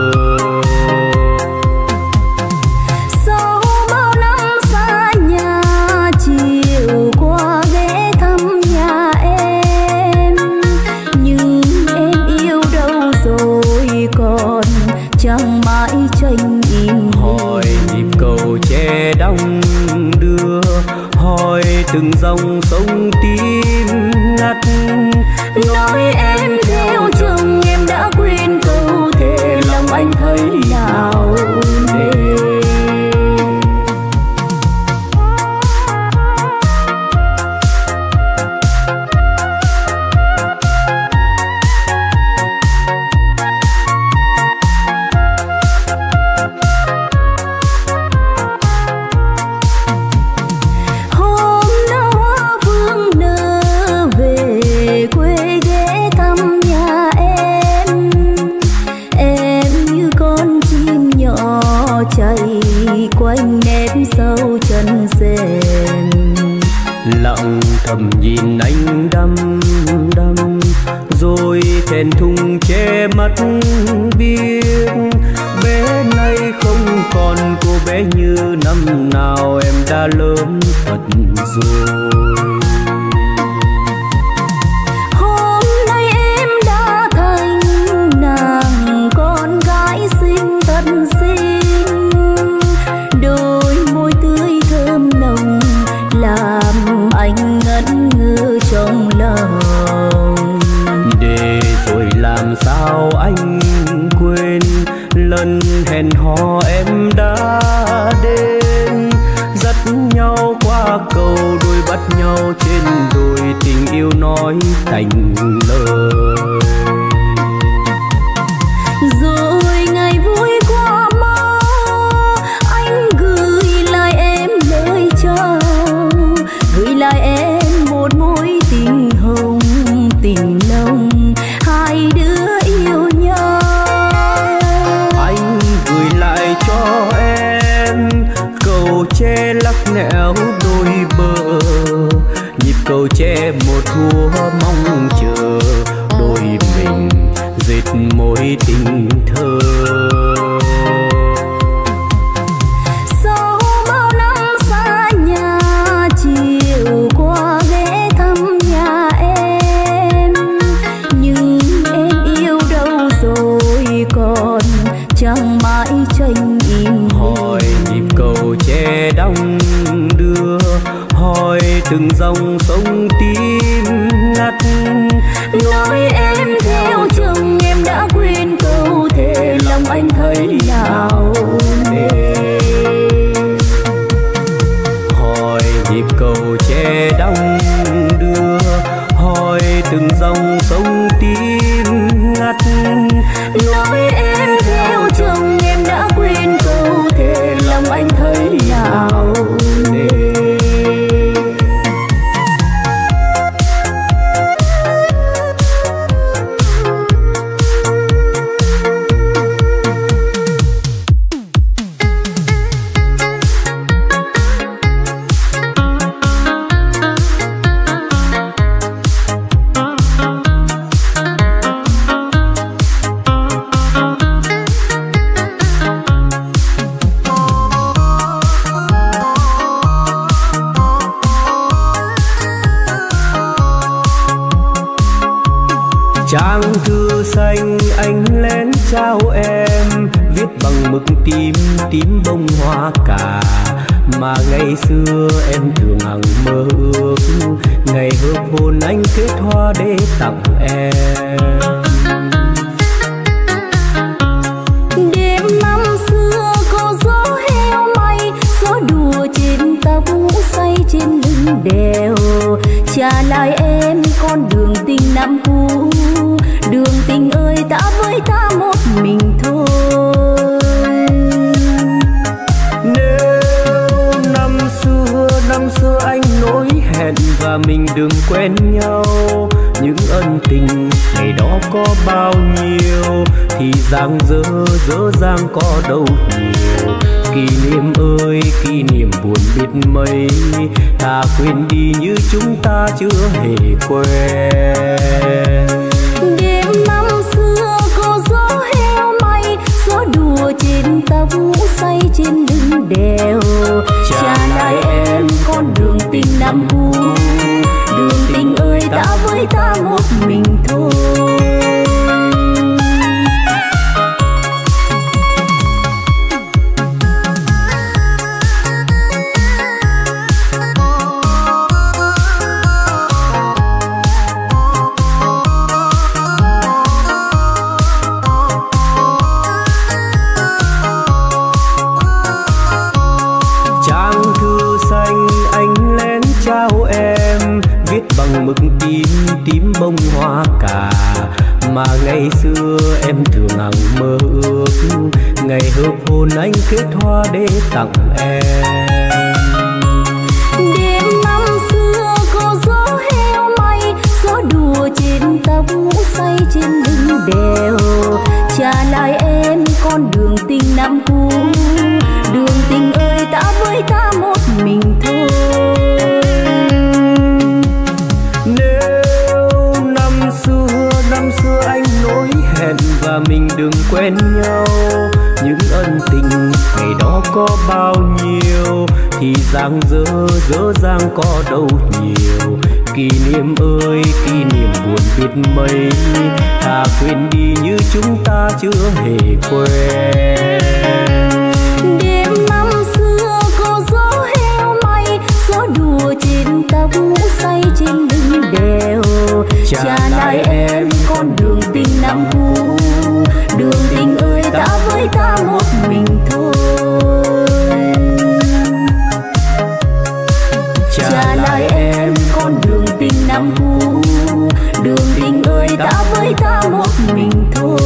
Sau bao năm xa nhà chiều qua ghé thăm nhà em, nhưng em yêu đâu rồi còn chẳng mãi tranh im. Hỏi nhịp cầu tre đong đưa, hỏi từng dòng sông tim ngắt, Nói em theo chồng em đã quên câu thề, lòng anh thấy nào nề. Hôm nào hoa vương nở về quê ghé thăm nhà em, em như con chim nhỏ chạy quanh nét sâu chân rèn. lặng thầm nhìn anh đăm đăm rồi thẹn thùng che mắt biết bé nay không còn cô bé như năm nào, em đã lớn thật rồi. Hôm nay em đã thành nàng con gái xinh thật xinh, đôi môi tươi thơm nồng làm anh ngẩn ngơ trong lòng. Để rồi làm sao anh quên lần hẹn hò em đã đến, dắt nhau qua cầu đôi bắt nhau trên đồi, tình yêu nói thành lời. Rồi ngày vui qua mau, anh gửi lại em lời chào, gửi lại em một mối tình hồng tình nồng, hai đứa yêu nhau. Anh gửi lại cho em cầu tre lắc nẻo đôi bờ, nhịp cầu tre một thua mong chờ, đôi mình dệt mối tình thơ. Sau bao năm xa nhà chiều qua ghé thăm nhà em, nhưng em yêu đâu rồi còn chẳng mãi tranh im. Hỏi nhịp cầu tre đong đưa, hỏi từng dòng sông tim ngắt, Nói em theo chồng em đã quên câu thề, lòng anh thấy nào nề. hỏi nhịp cầu tre đong đưa, hỏi từng dòng sông tim ngắt, Nói em theo chồng em đã quên câu thề, lòng anh thấy nào nề. Trang thư xanh anh lén trao em, viết bằng mực tím tím bông hoa cà, mà ngày xưa em thường hằng mơ ước, ngày hợp hôn anh kết hoa để tặng em. Đêm năm xưa có gió heo may, gió đùa trên tóc say trên lưng đèo, trả lại em con đường tình năm cũ, đường tình ơi ta với ta một mình thôi. Nếu năm xưa năm xưa anh nỗi hẹn và mình đừng quen nhau, những ân tình ngày đó có bao nhiêu thì dang dở dở dang có đâu nhiều. Kỷ niệm ơi kỷ niệm buồn biết mấy, ta quên đi như chúng ta chưa hề quen. Đêm năm xưa có gió heo may, gió đùa trên tóc say trên lưng đèo, trả lại em con đường tình năm cũ, đường tình ơi ta với ta một mình thôi. Bằng mực tím tím bông hoa cà, mà ngày xưa em thường hằng mơ ước, ngày hợp hôn anh kết hoa để tặng em. Đêm năm xưa có gió heo may, gió đùa trên tóc say trên lưng đèo, trả lại em con đường tình năm cũ, đường tình ơi ta với ta một mình thôi. Năm xưa anh nỗi hẹn và mình đừng quen nhau, những ân tình ngày đó có bao nhiêu thì dang dở dở dang có đâu nhiều. Kỷ niệm ơi kỷ niệm buồn biết mấy, thà quên đi như chúng ta chưa hề quen. Đêm năm xưa có gió heo may, gió đùa trên tóc say trên lưng đèo, trả lại em con đường tình năm cũ, đường tình ơi ta với ta một mình thôi. Trả lại em con đường tình năm cũ, đường tình ơi ta với ta một mình thôi.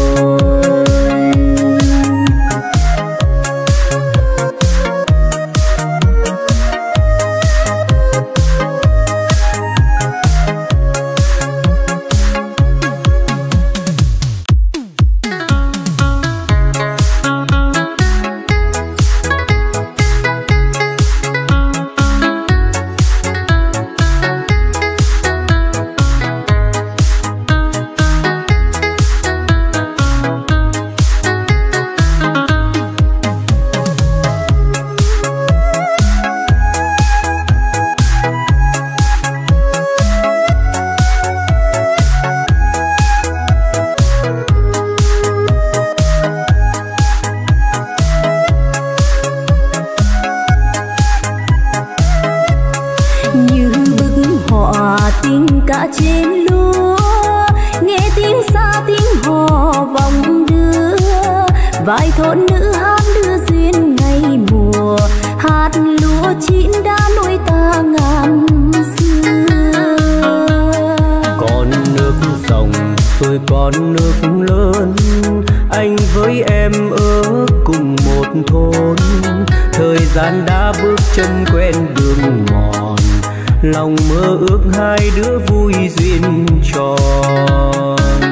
vài thôn nữ hát đưa duyên ngày mùa, hát lúa chín đã nuôi ta ngàn xưa. Con nước rồng rồi con nước lớn, anh với em ở cùng một thôn. Thời gian đã bước chân quen đường mòn, lòng mơ ước hai đứa vui duyên tròn.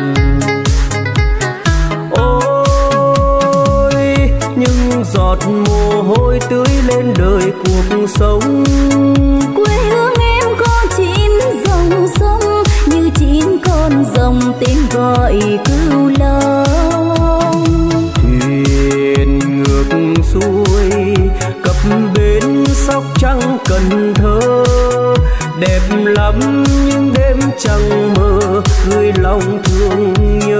Ôi những giọt mồ hôi tưới lên đời cuộc sống. Quê hương em có chín dòng sông, như chín con rồng tên gọi Cửu Long. Thuyền ngược xuôi cập bến Sóc Trăng Cần Thơ, đẹp lắm những đêm trăng mơ gửi lòng thương nhớ.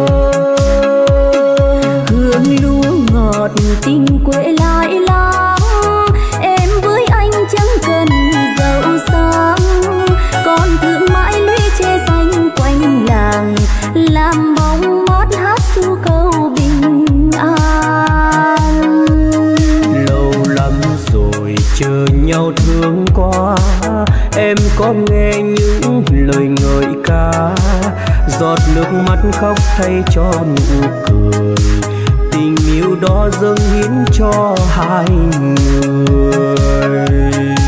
Hương lúa ngọt tình quê lại lắm, em với anh chẳng cần giàu sang, còn thương mãi lũy tre xanh quanh làng, làm bóng mót hát ru câu bình an. Lâu lắm rồi chờ nhau thương quá, em có nghe những lời ngợi ca, giọt nước mắt khóc thay cho nụ cười, tình yêu đó dâng hiến cho hai người.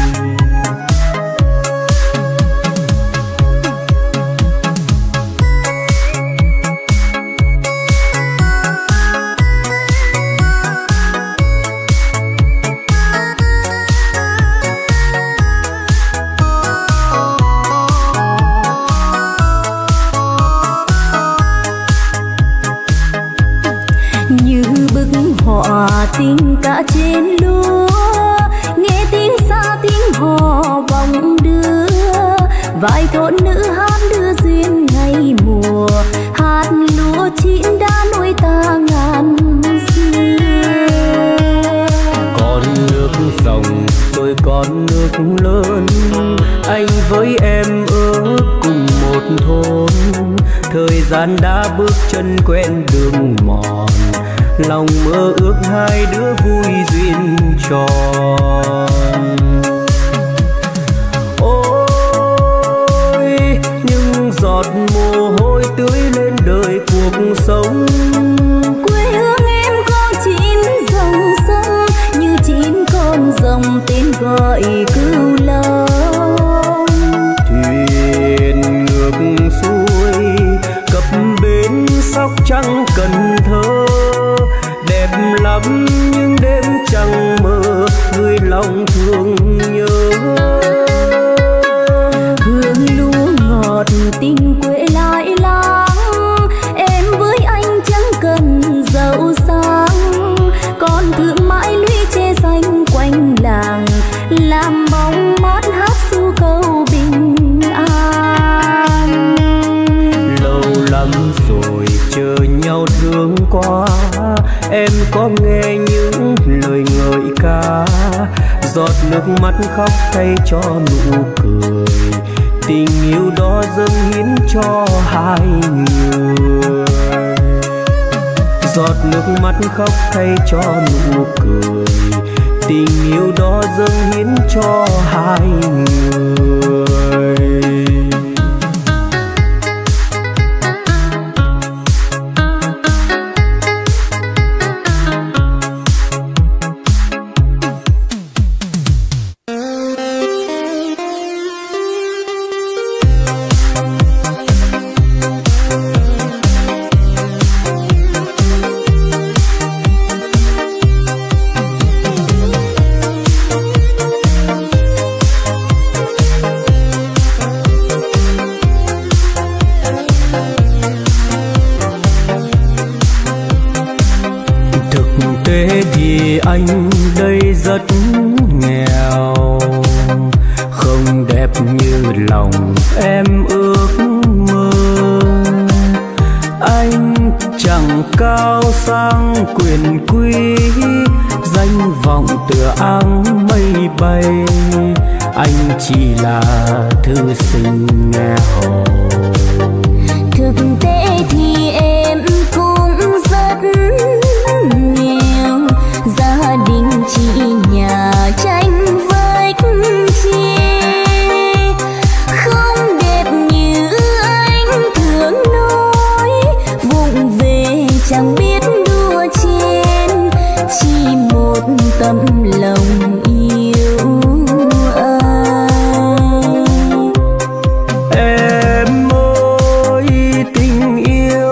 Họa tình cả trên lúa, nghe tiếng xa tiếng hò vọng đưa, vài thôn nữ hát đưa duyên ngày mùa, hạt lúa chín đã nuôi ta ngàn xưa. Con nước dòng rồi con nước lớn, anh với em ở cùng một thôn, thời gian đã bước chân quen đường mòn, lòng mơ ước hai đứa vui duyên tròn. Ôi những giọt mồ hôi tưới lên đời cuộc sống, quê hương em có chín dòng sông, như chín con rồng tên gọi cửu long. Thuyền ngược xuôi cập bến Sóc Trăng Cần Thơ, đẹp lắm nhưng đêm chẳng mơ gửi lòng thương nhớ. Hương lúa ngọt tình quê lại lắm, em với anh chẳng cần giàu sang, còn thương mãi lũy tre xanh quanh làng, làm bóng mót hát ru câu bình an. Lâu lắm rồi chờ nhau thương quá, em có nghe những lời ngợi ca, giọt nước mắt khóc thay cho nụ cười, tình yêu đó dâng hiến cho hai người. Giọt nước mắt khóc thay cho nụ cười, tình yêu đó dâng hiến cho hai người. Anh đây rất nghèo, không đẹp như lòng em ước mơ. Anh chẳng cao sang quyền quý, danh vọng tựa áng mây bay, anh chỉ là thư sinh nghèo. Thực tế thì em cũng rất nghèo, gia đình chỉ nhà tranh vách tre, không đẹp như anh thường nói, vụng về chẳng biết đua chen, chỉ một tấm lòng yêu anh. Em ơi tình yêu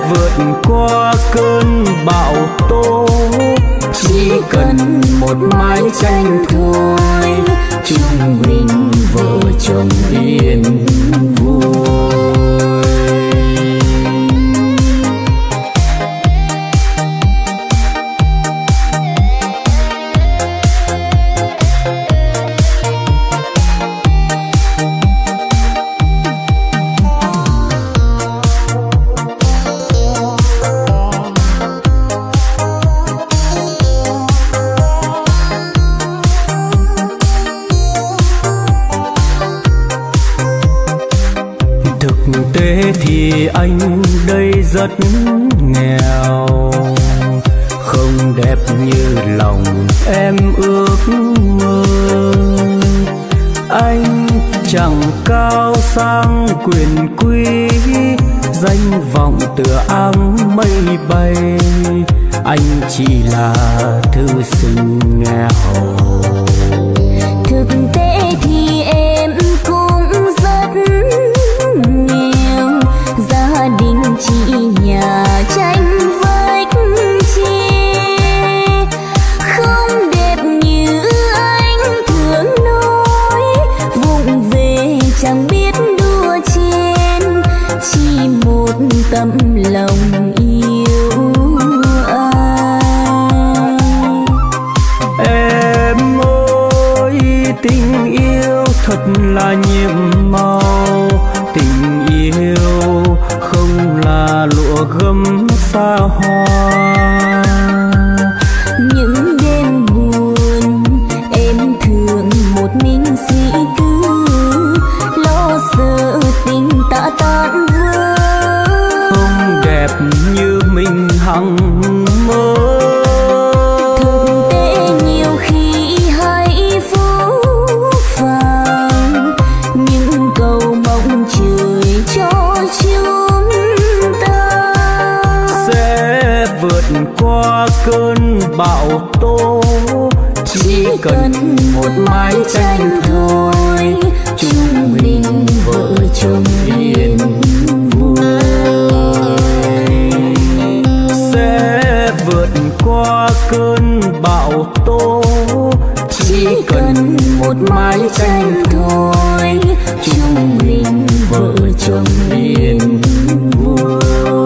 vượt qua cơn bão tố. Chỉ cần một mái tranh thôi, chúng mình vợ chồng yên vui. Thì anh đây rất nghèo, không đẹp như lòng em ước mơ. Anh chẳng cao sang quyền quý, danh vọng tựa áng mây bay. Anh chỉ là thư sinh nghèo. Thực tế thì em cũng rất nghèo, gia đình chỉ nhà tranh vách tre, không đẹp như anh thường nói. Vụng về chẳng biết đua chen, chỉ một tấm lòng yêu ai. Em ơi, tình yêu thật là nhiệm màu, tình yêu không là lụa gấm xa hoa. Những đêm buồn em thường một mình suy tư, lo sợ tình ta tan vỡ. Không đẹp như mình hằng mơ. Thực tế nhiều khi hay phũ phàng, những cầu mong trời cho chúng ta sẽ vượt qua cơn bão tố. Chỉ cần một mái tranh thôi, chúng mình vợ chồng yên vui. Sẽ vượt qua cơn bão tố. Chỉ cần một mái tranh thôi, chúng mình vợ chồng yên vui.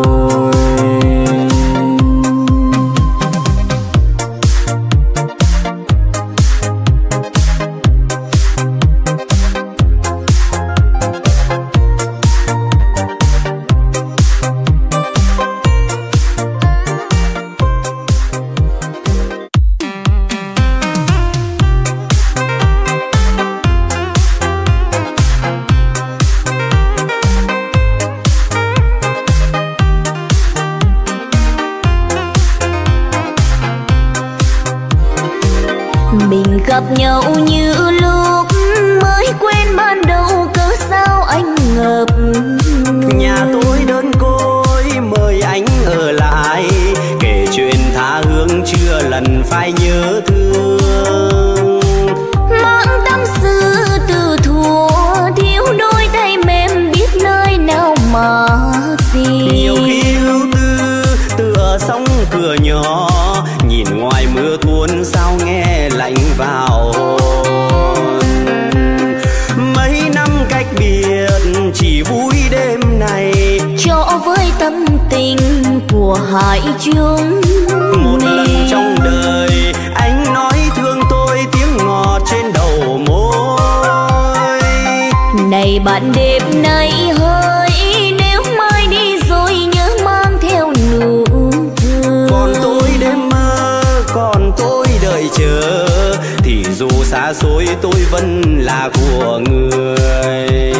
Mình gặp nhau như lúc mới quen ban đầu, cớ sao anh ngập. Nhà tôi đơn côi mời anh ở lại, kể chuyện tha hương chưa lần phải nhớ thương. Mang tâm sự từ thuở, thiếu đôi tay mềm biết nơi nào mà tìm. Nhiều khi ưu tư tựa sóng cửa nhỏ, nhìn ngoài mưa tuôn sao nghe lạnh vào hồn. Mấy năm cách biệt chỉ vui đêm này, cho với tâm tình của hai chúng. một lần trong đời anh nói thương tôi tiếng ngọt trên đầu môi. Này bạn đêm nay hơi, nếu mai đi rồi nhớ mang theo nụ cười. Còn tôi đêm mơ, còn tôi đợi chờ, thì dù xa xôi tôi vẫn là của người.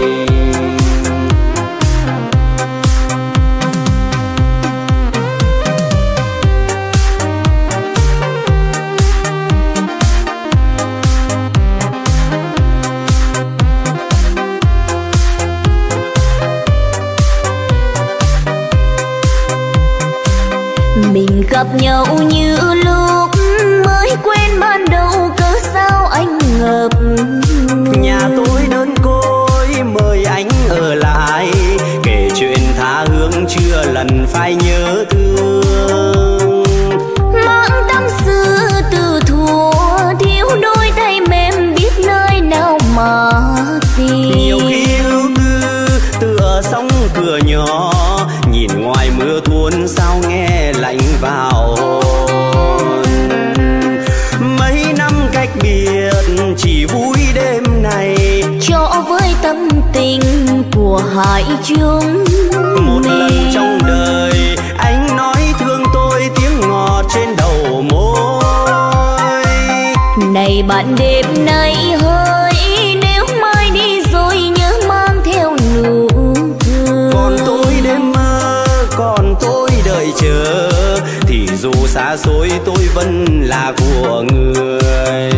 Mình gặp nhau như lúc mới quen ban đầu, cớ sao anh ngập. Nhà tôi đơn côi mời anh ở lại, kể chuyện tha tha hương chưa lần phai nhớ thương. Mang tâm sự từ thuở thiếu đôi tay mềm biết nơi nào mà tìm. Nhiều khi ưu tư tựa sóng cửa nhỏ, nhìn ngoài mưa tuôn sao nghe lạnh vào hồn. Mấy năm cách biệt chỉ vui đêm này, cho với tâm tình của hai chúng. Một lần trong đời anh nói thương tôi tiếng ngọt trên đầu môi. Này bạn đêm nay hỡi, nếu mai đi rồi nhớ mang theo nụ cười. Còn tôi đêm mơ, còn tôi đợi chờ, thì dù xa xôi tôi vẫn là của người.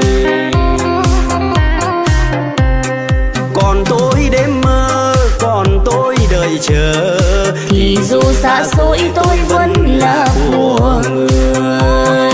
Còn tôi đêm mơ, còn tôi đợi chờ, thì dù xa xôi tôi vẫn là của người.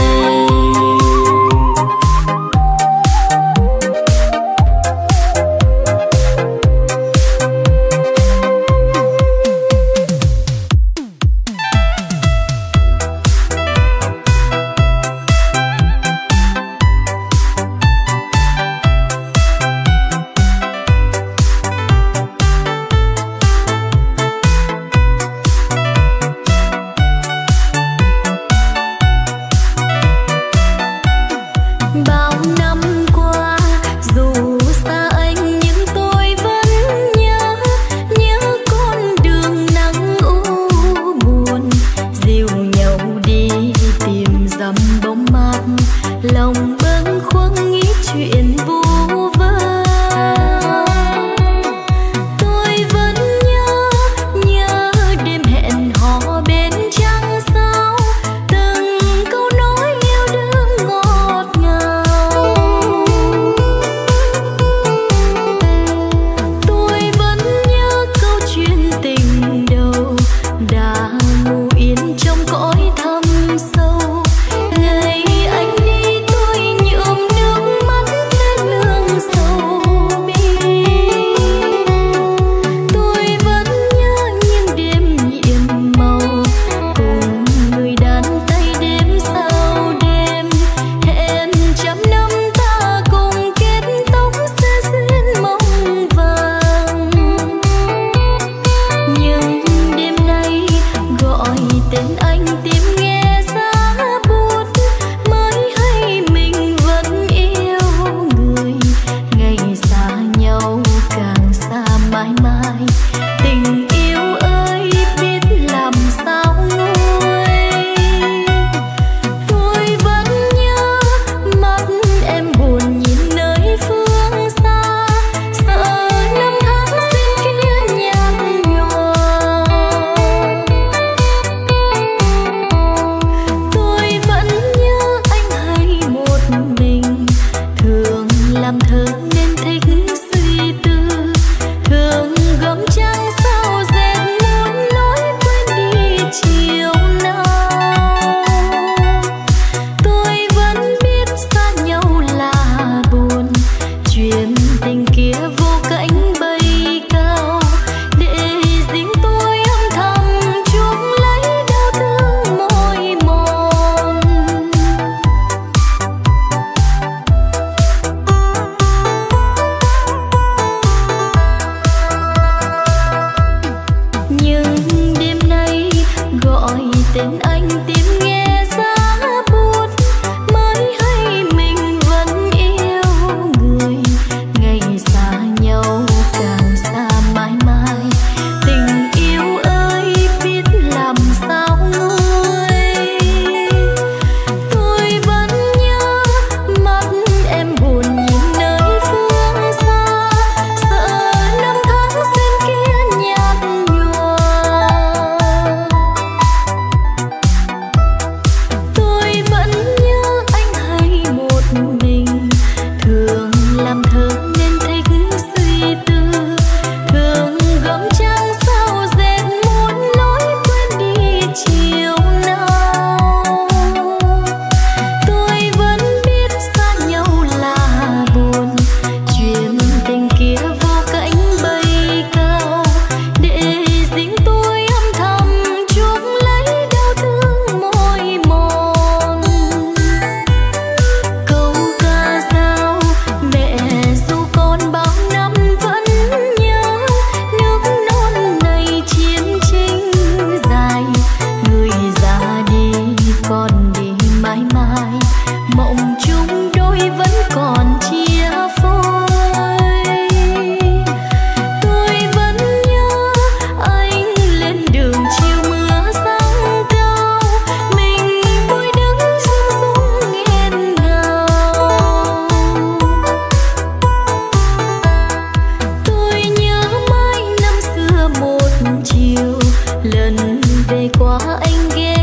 ghé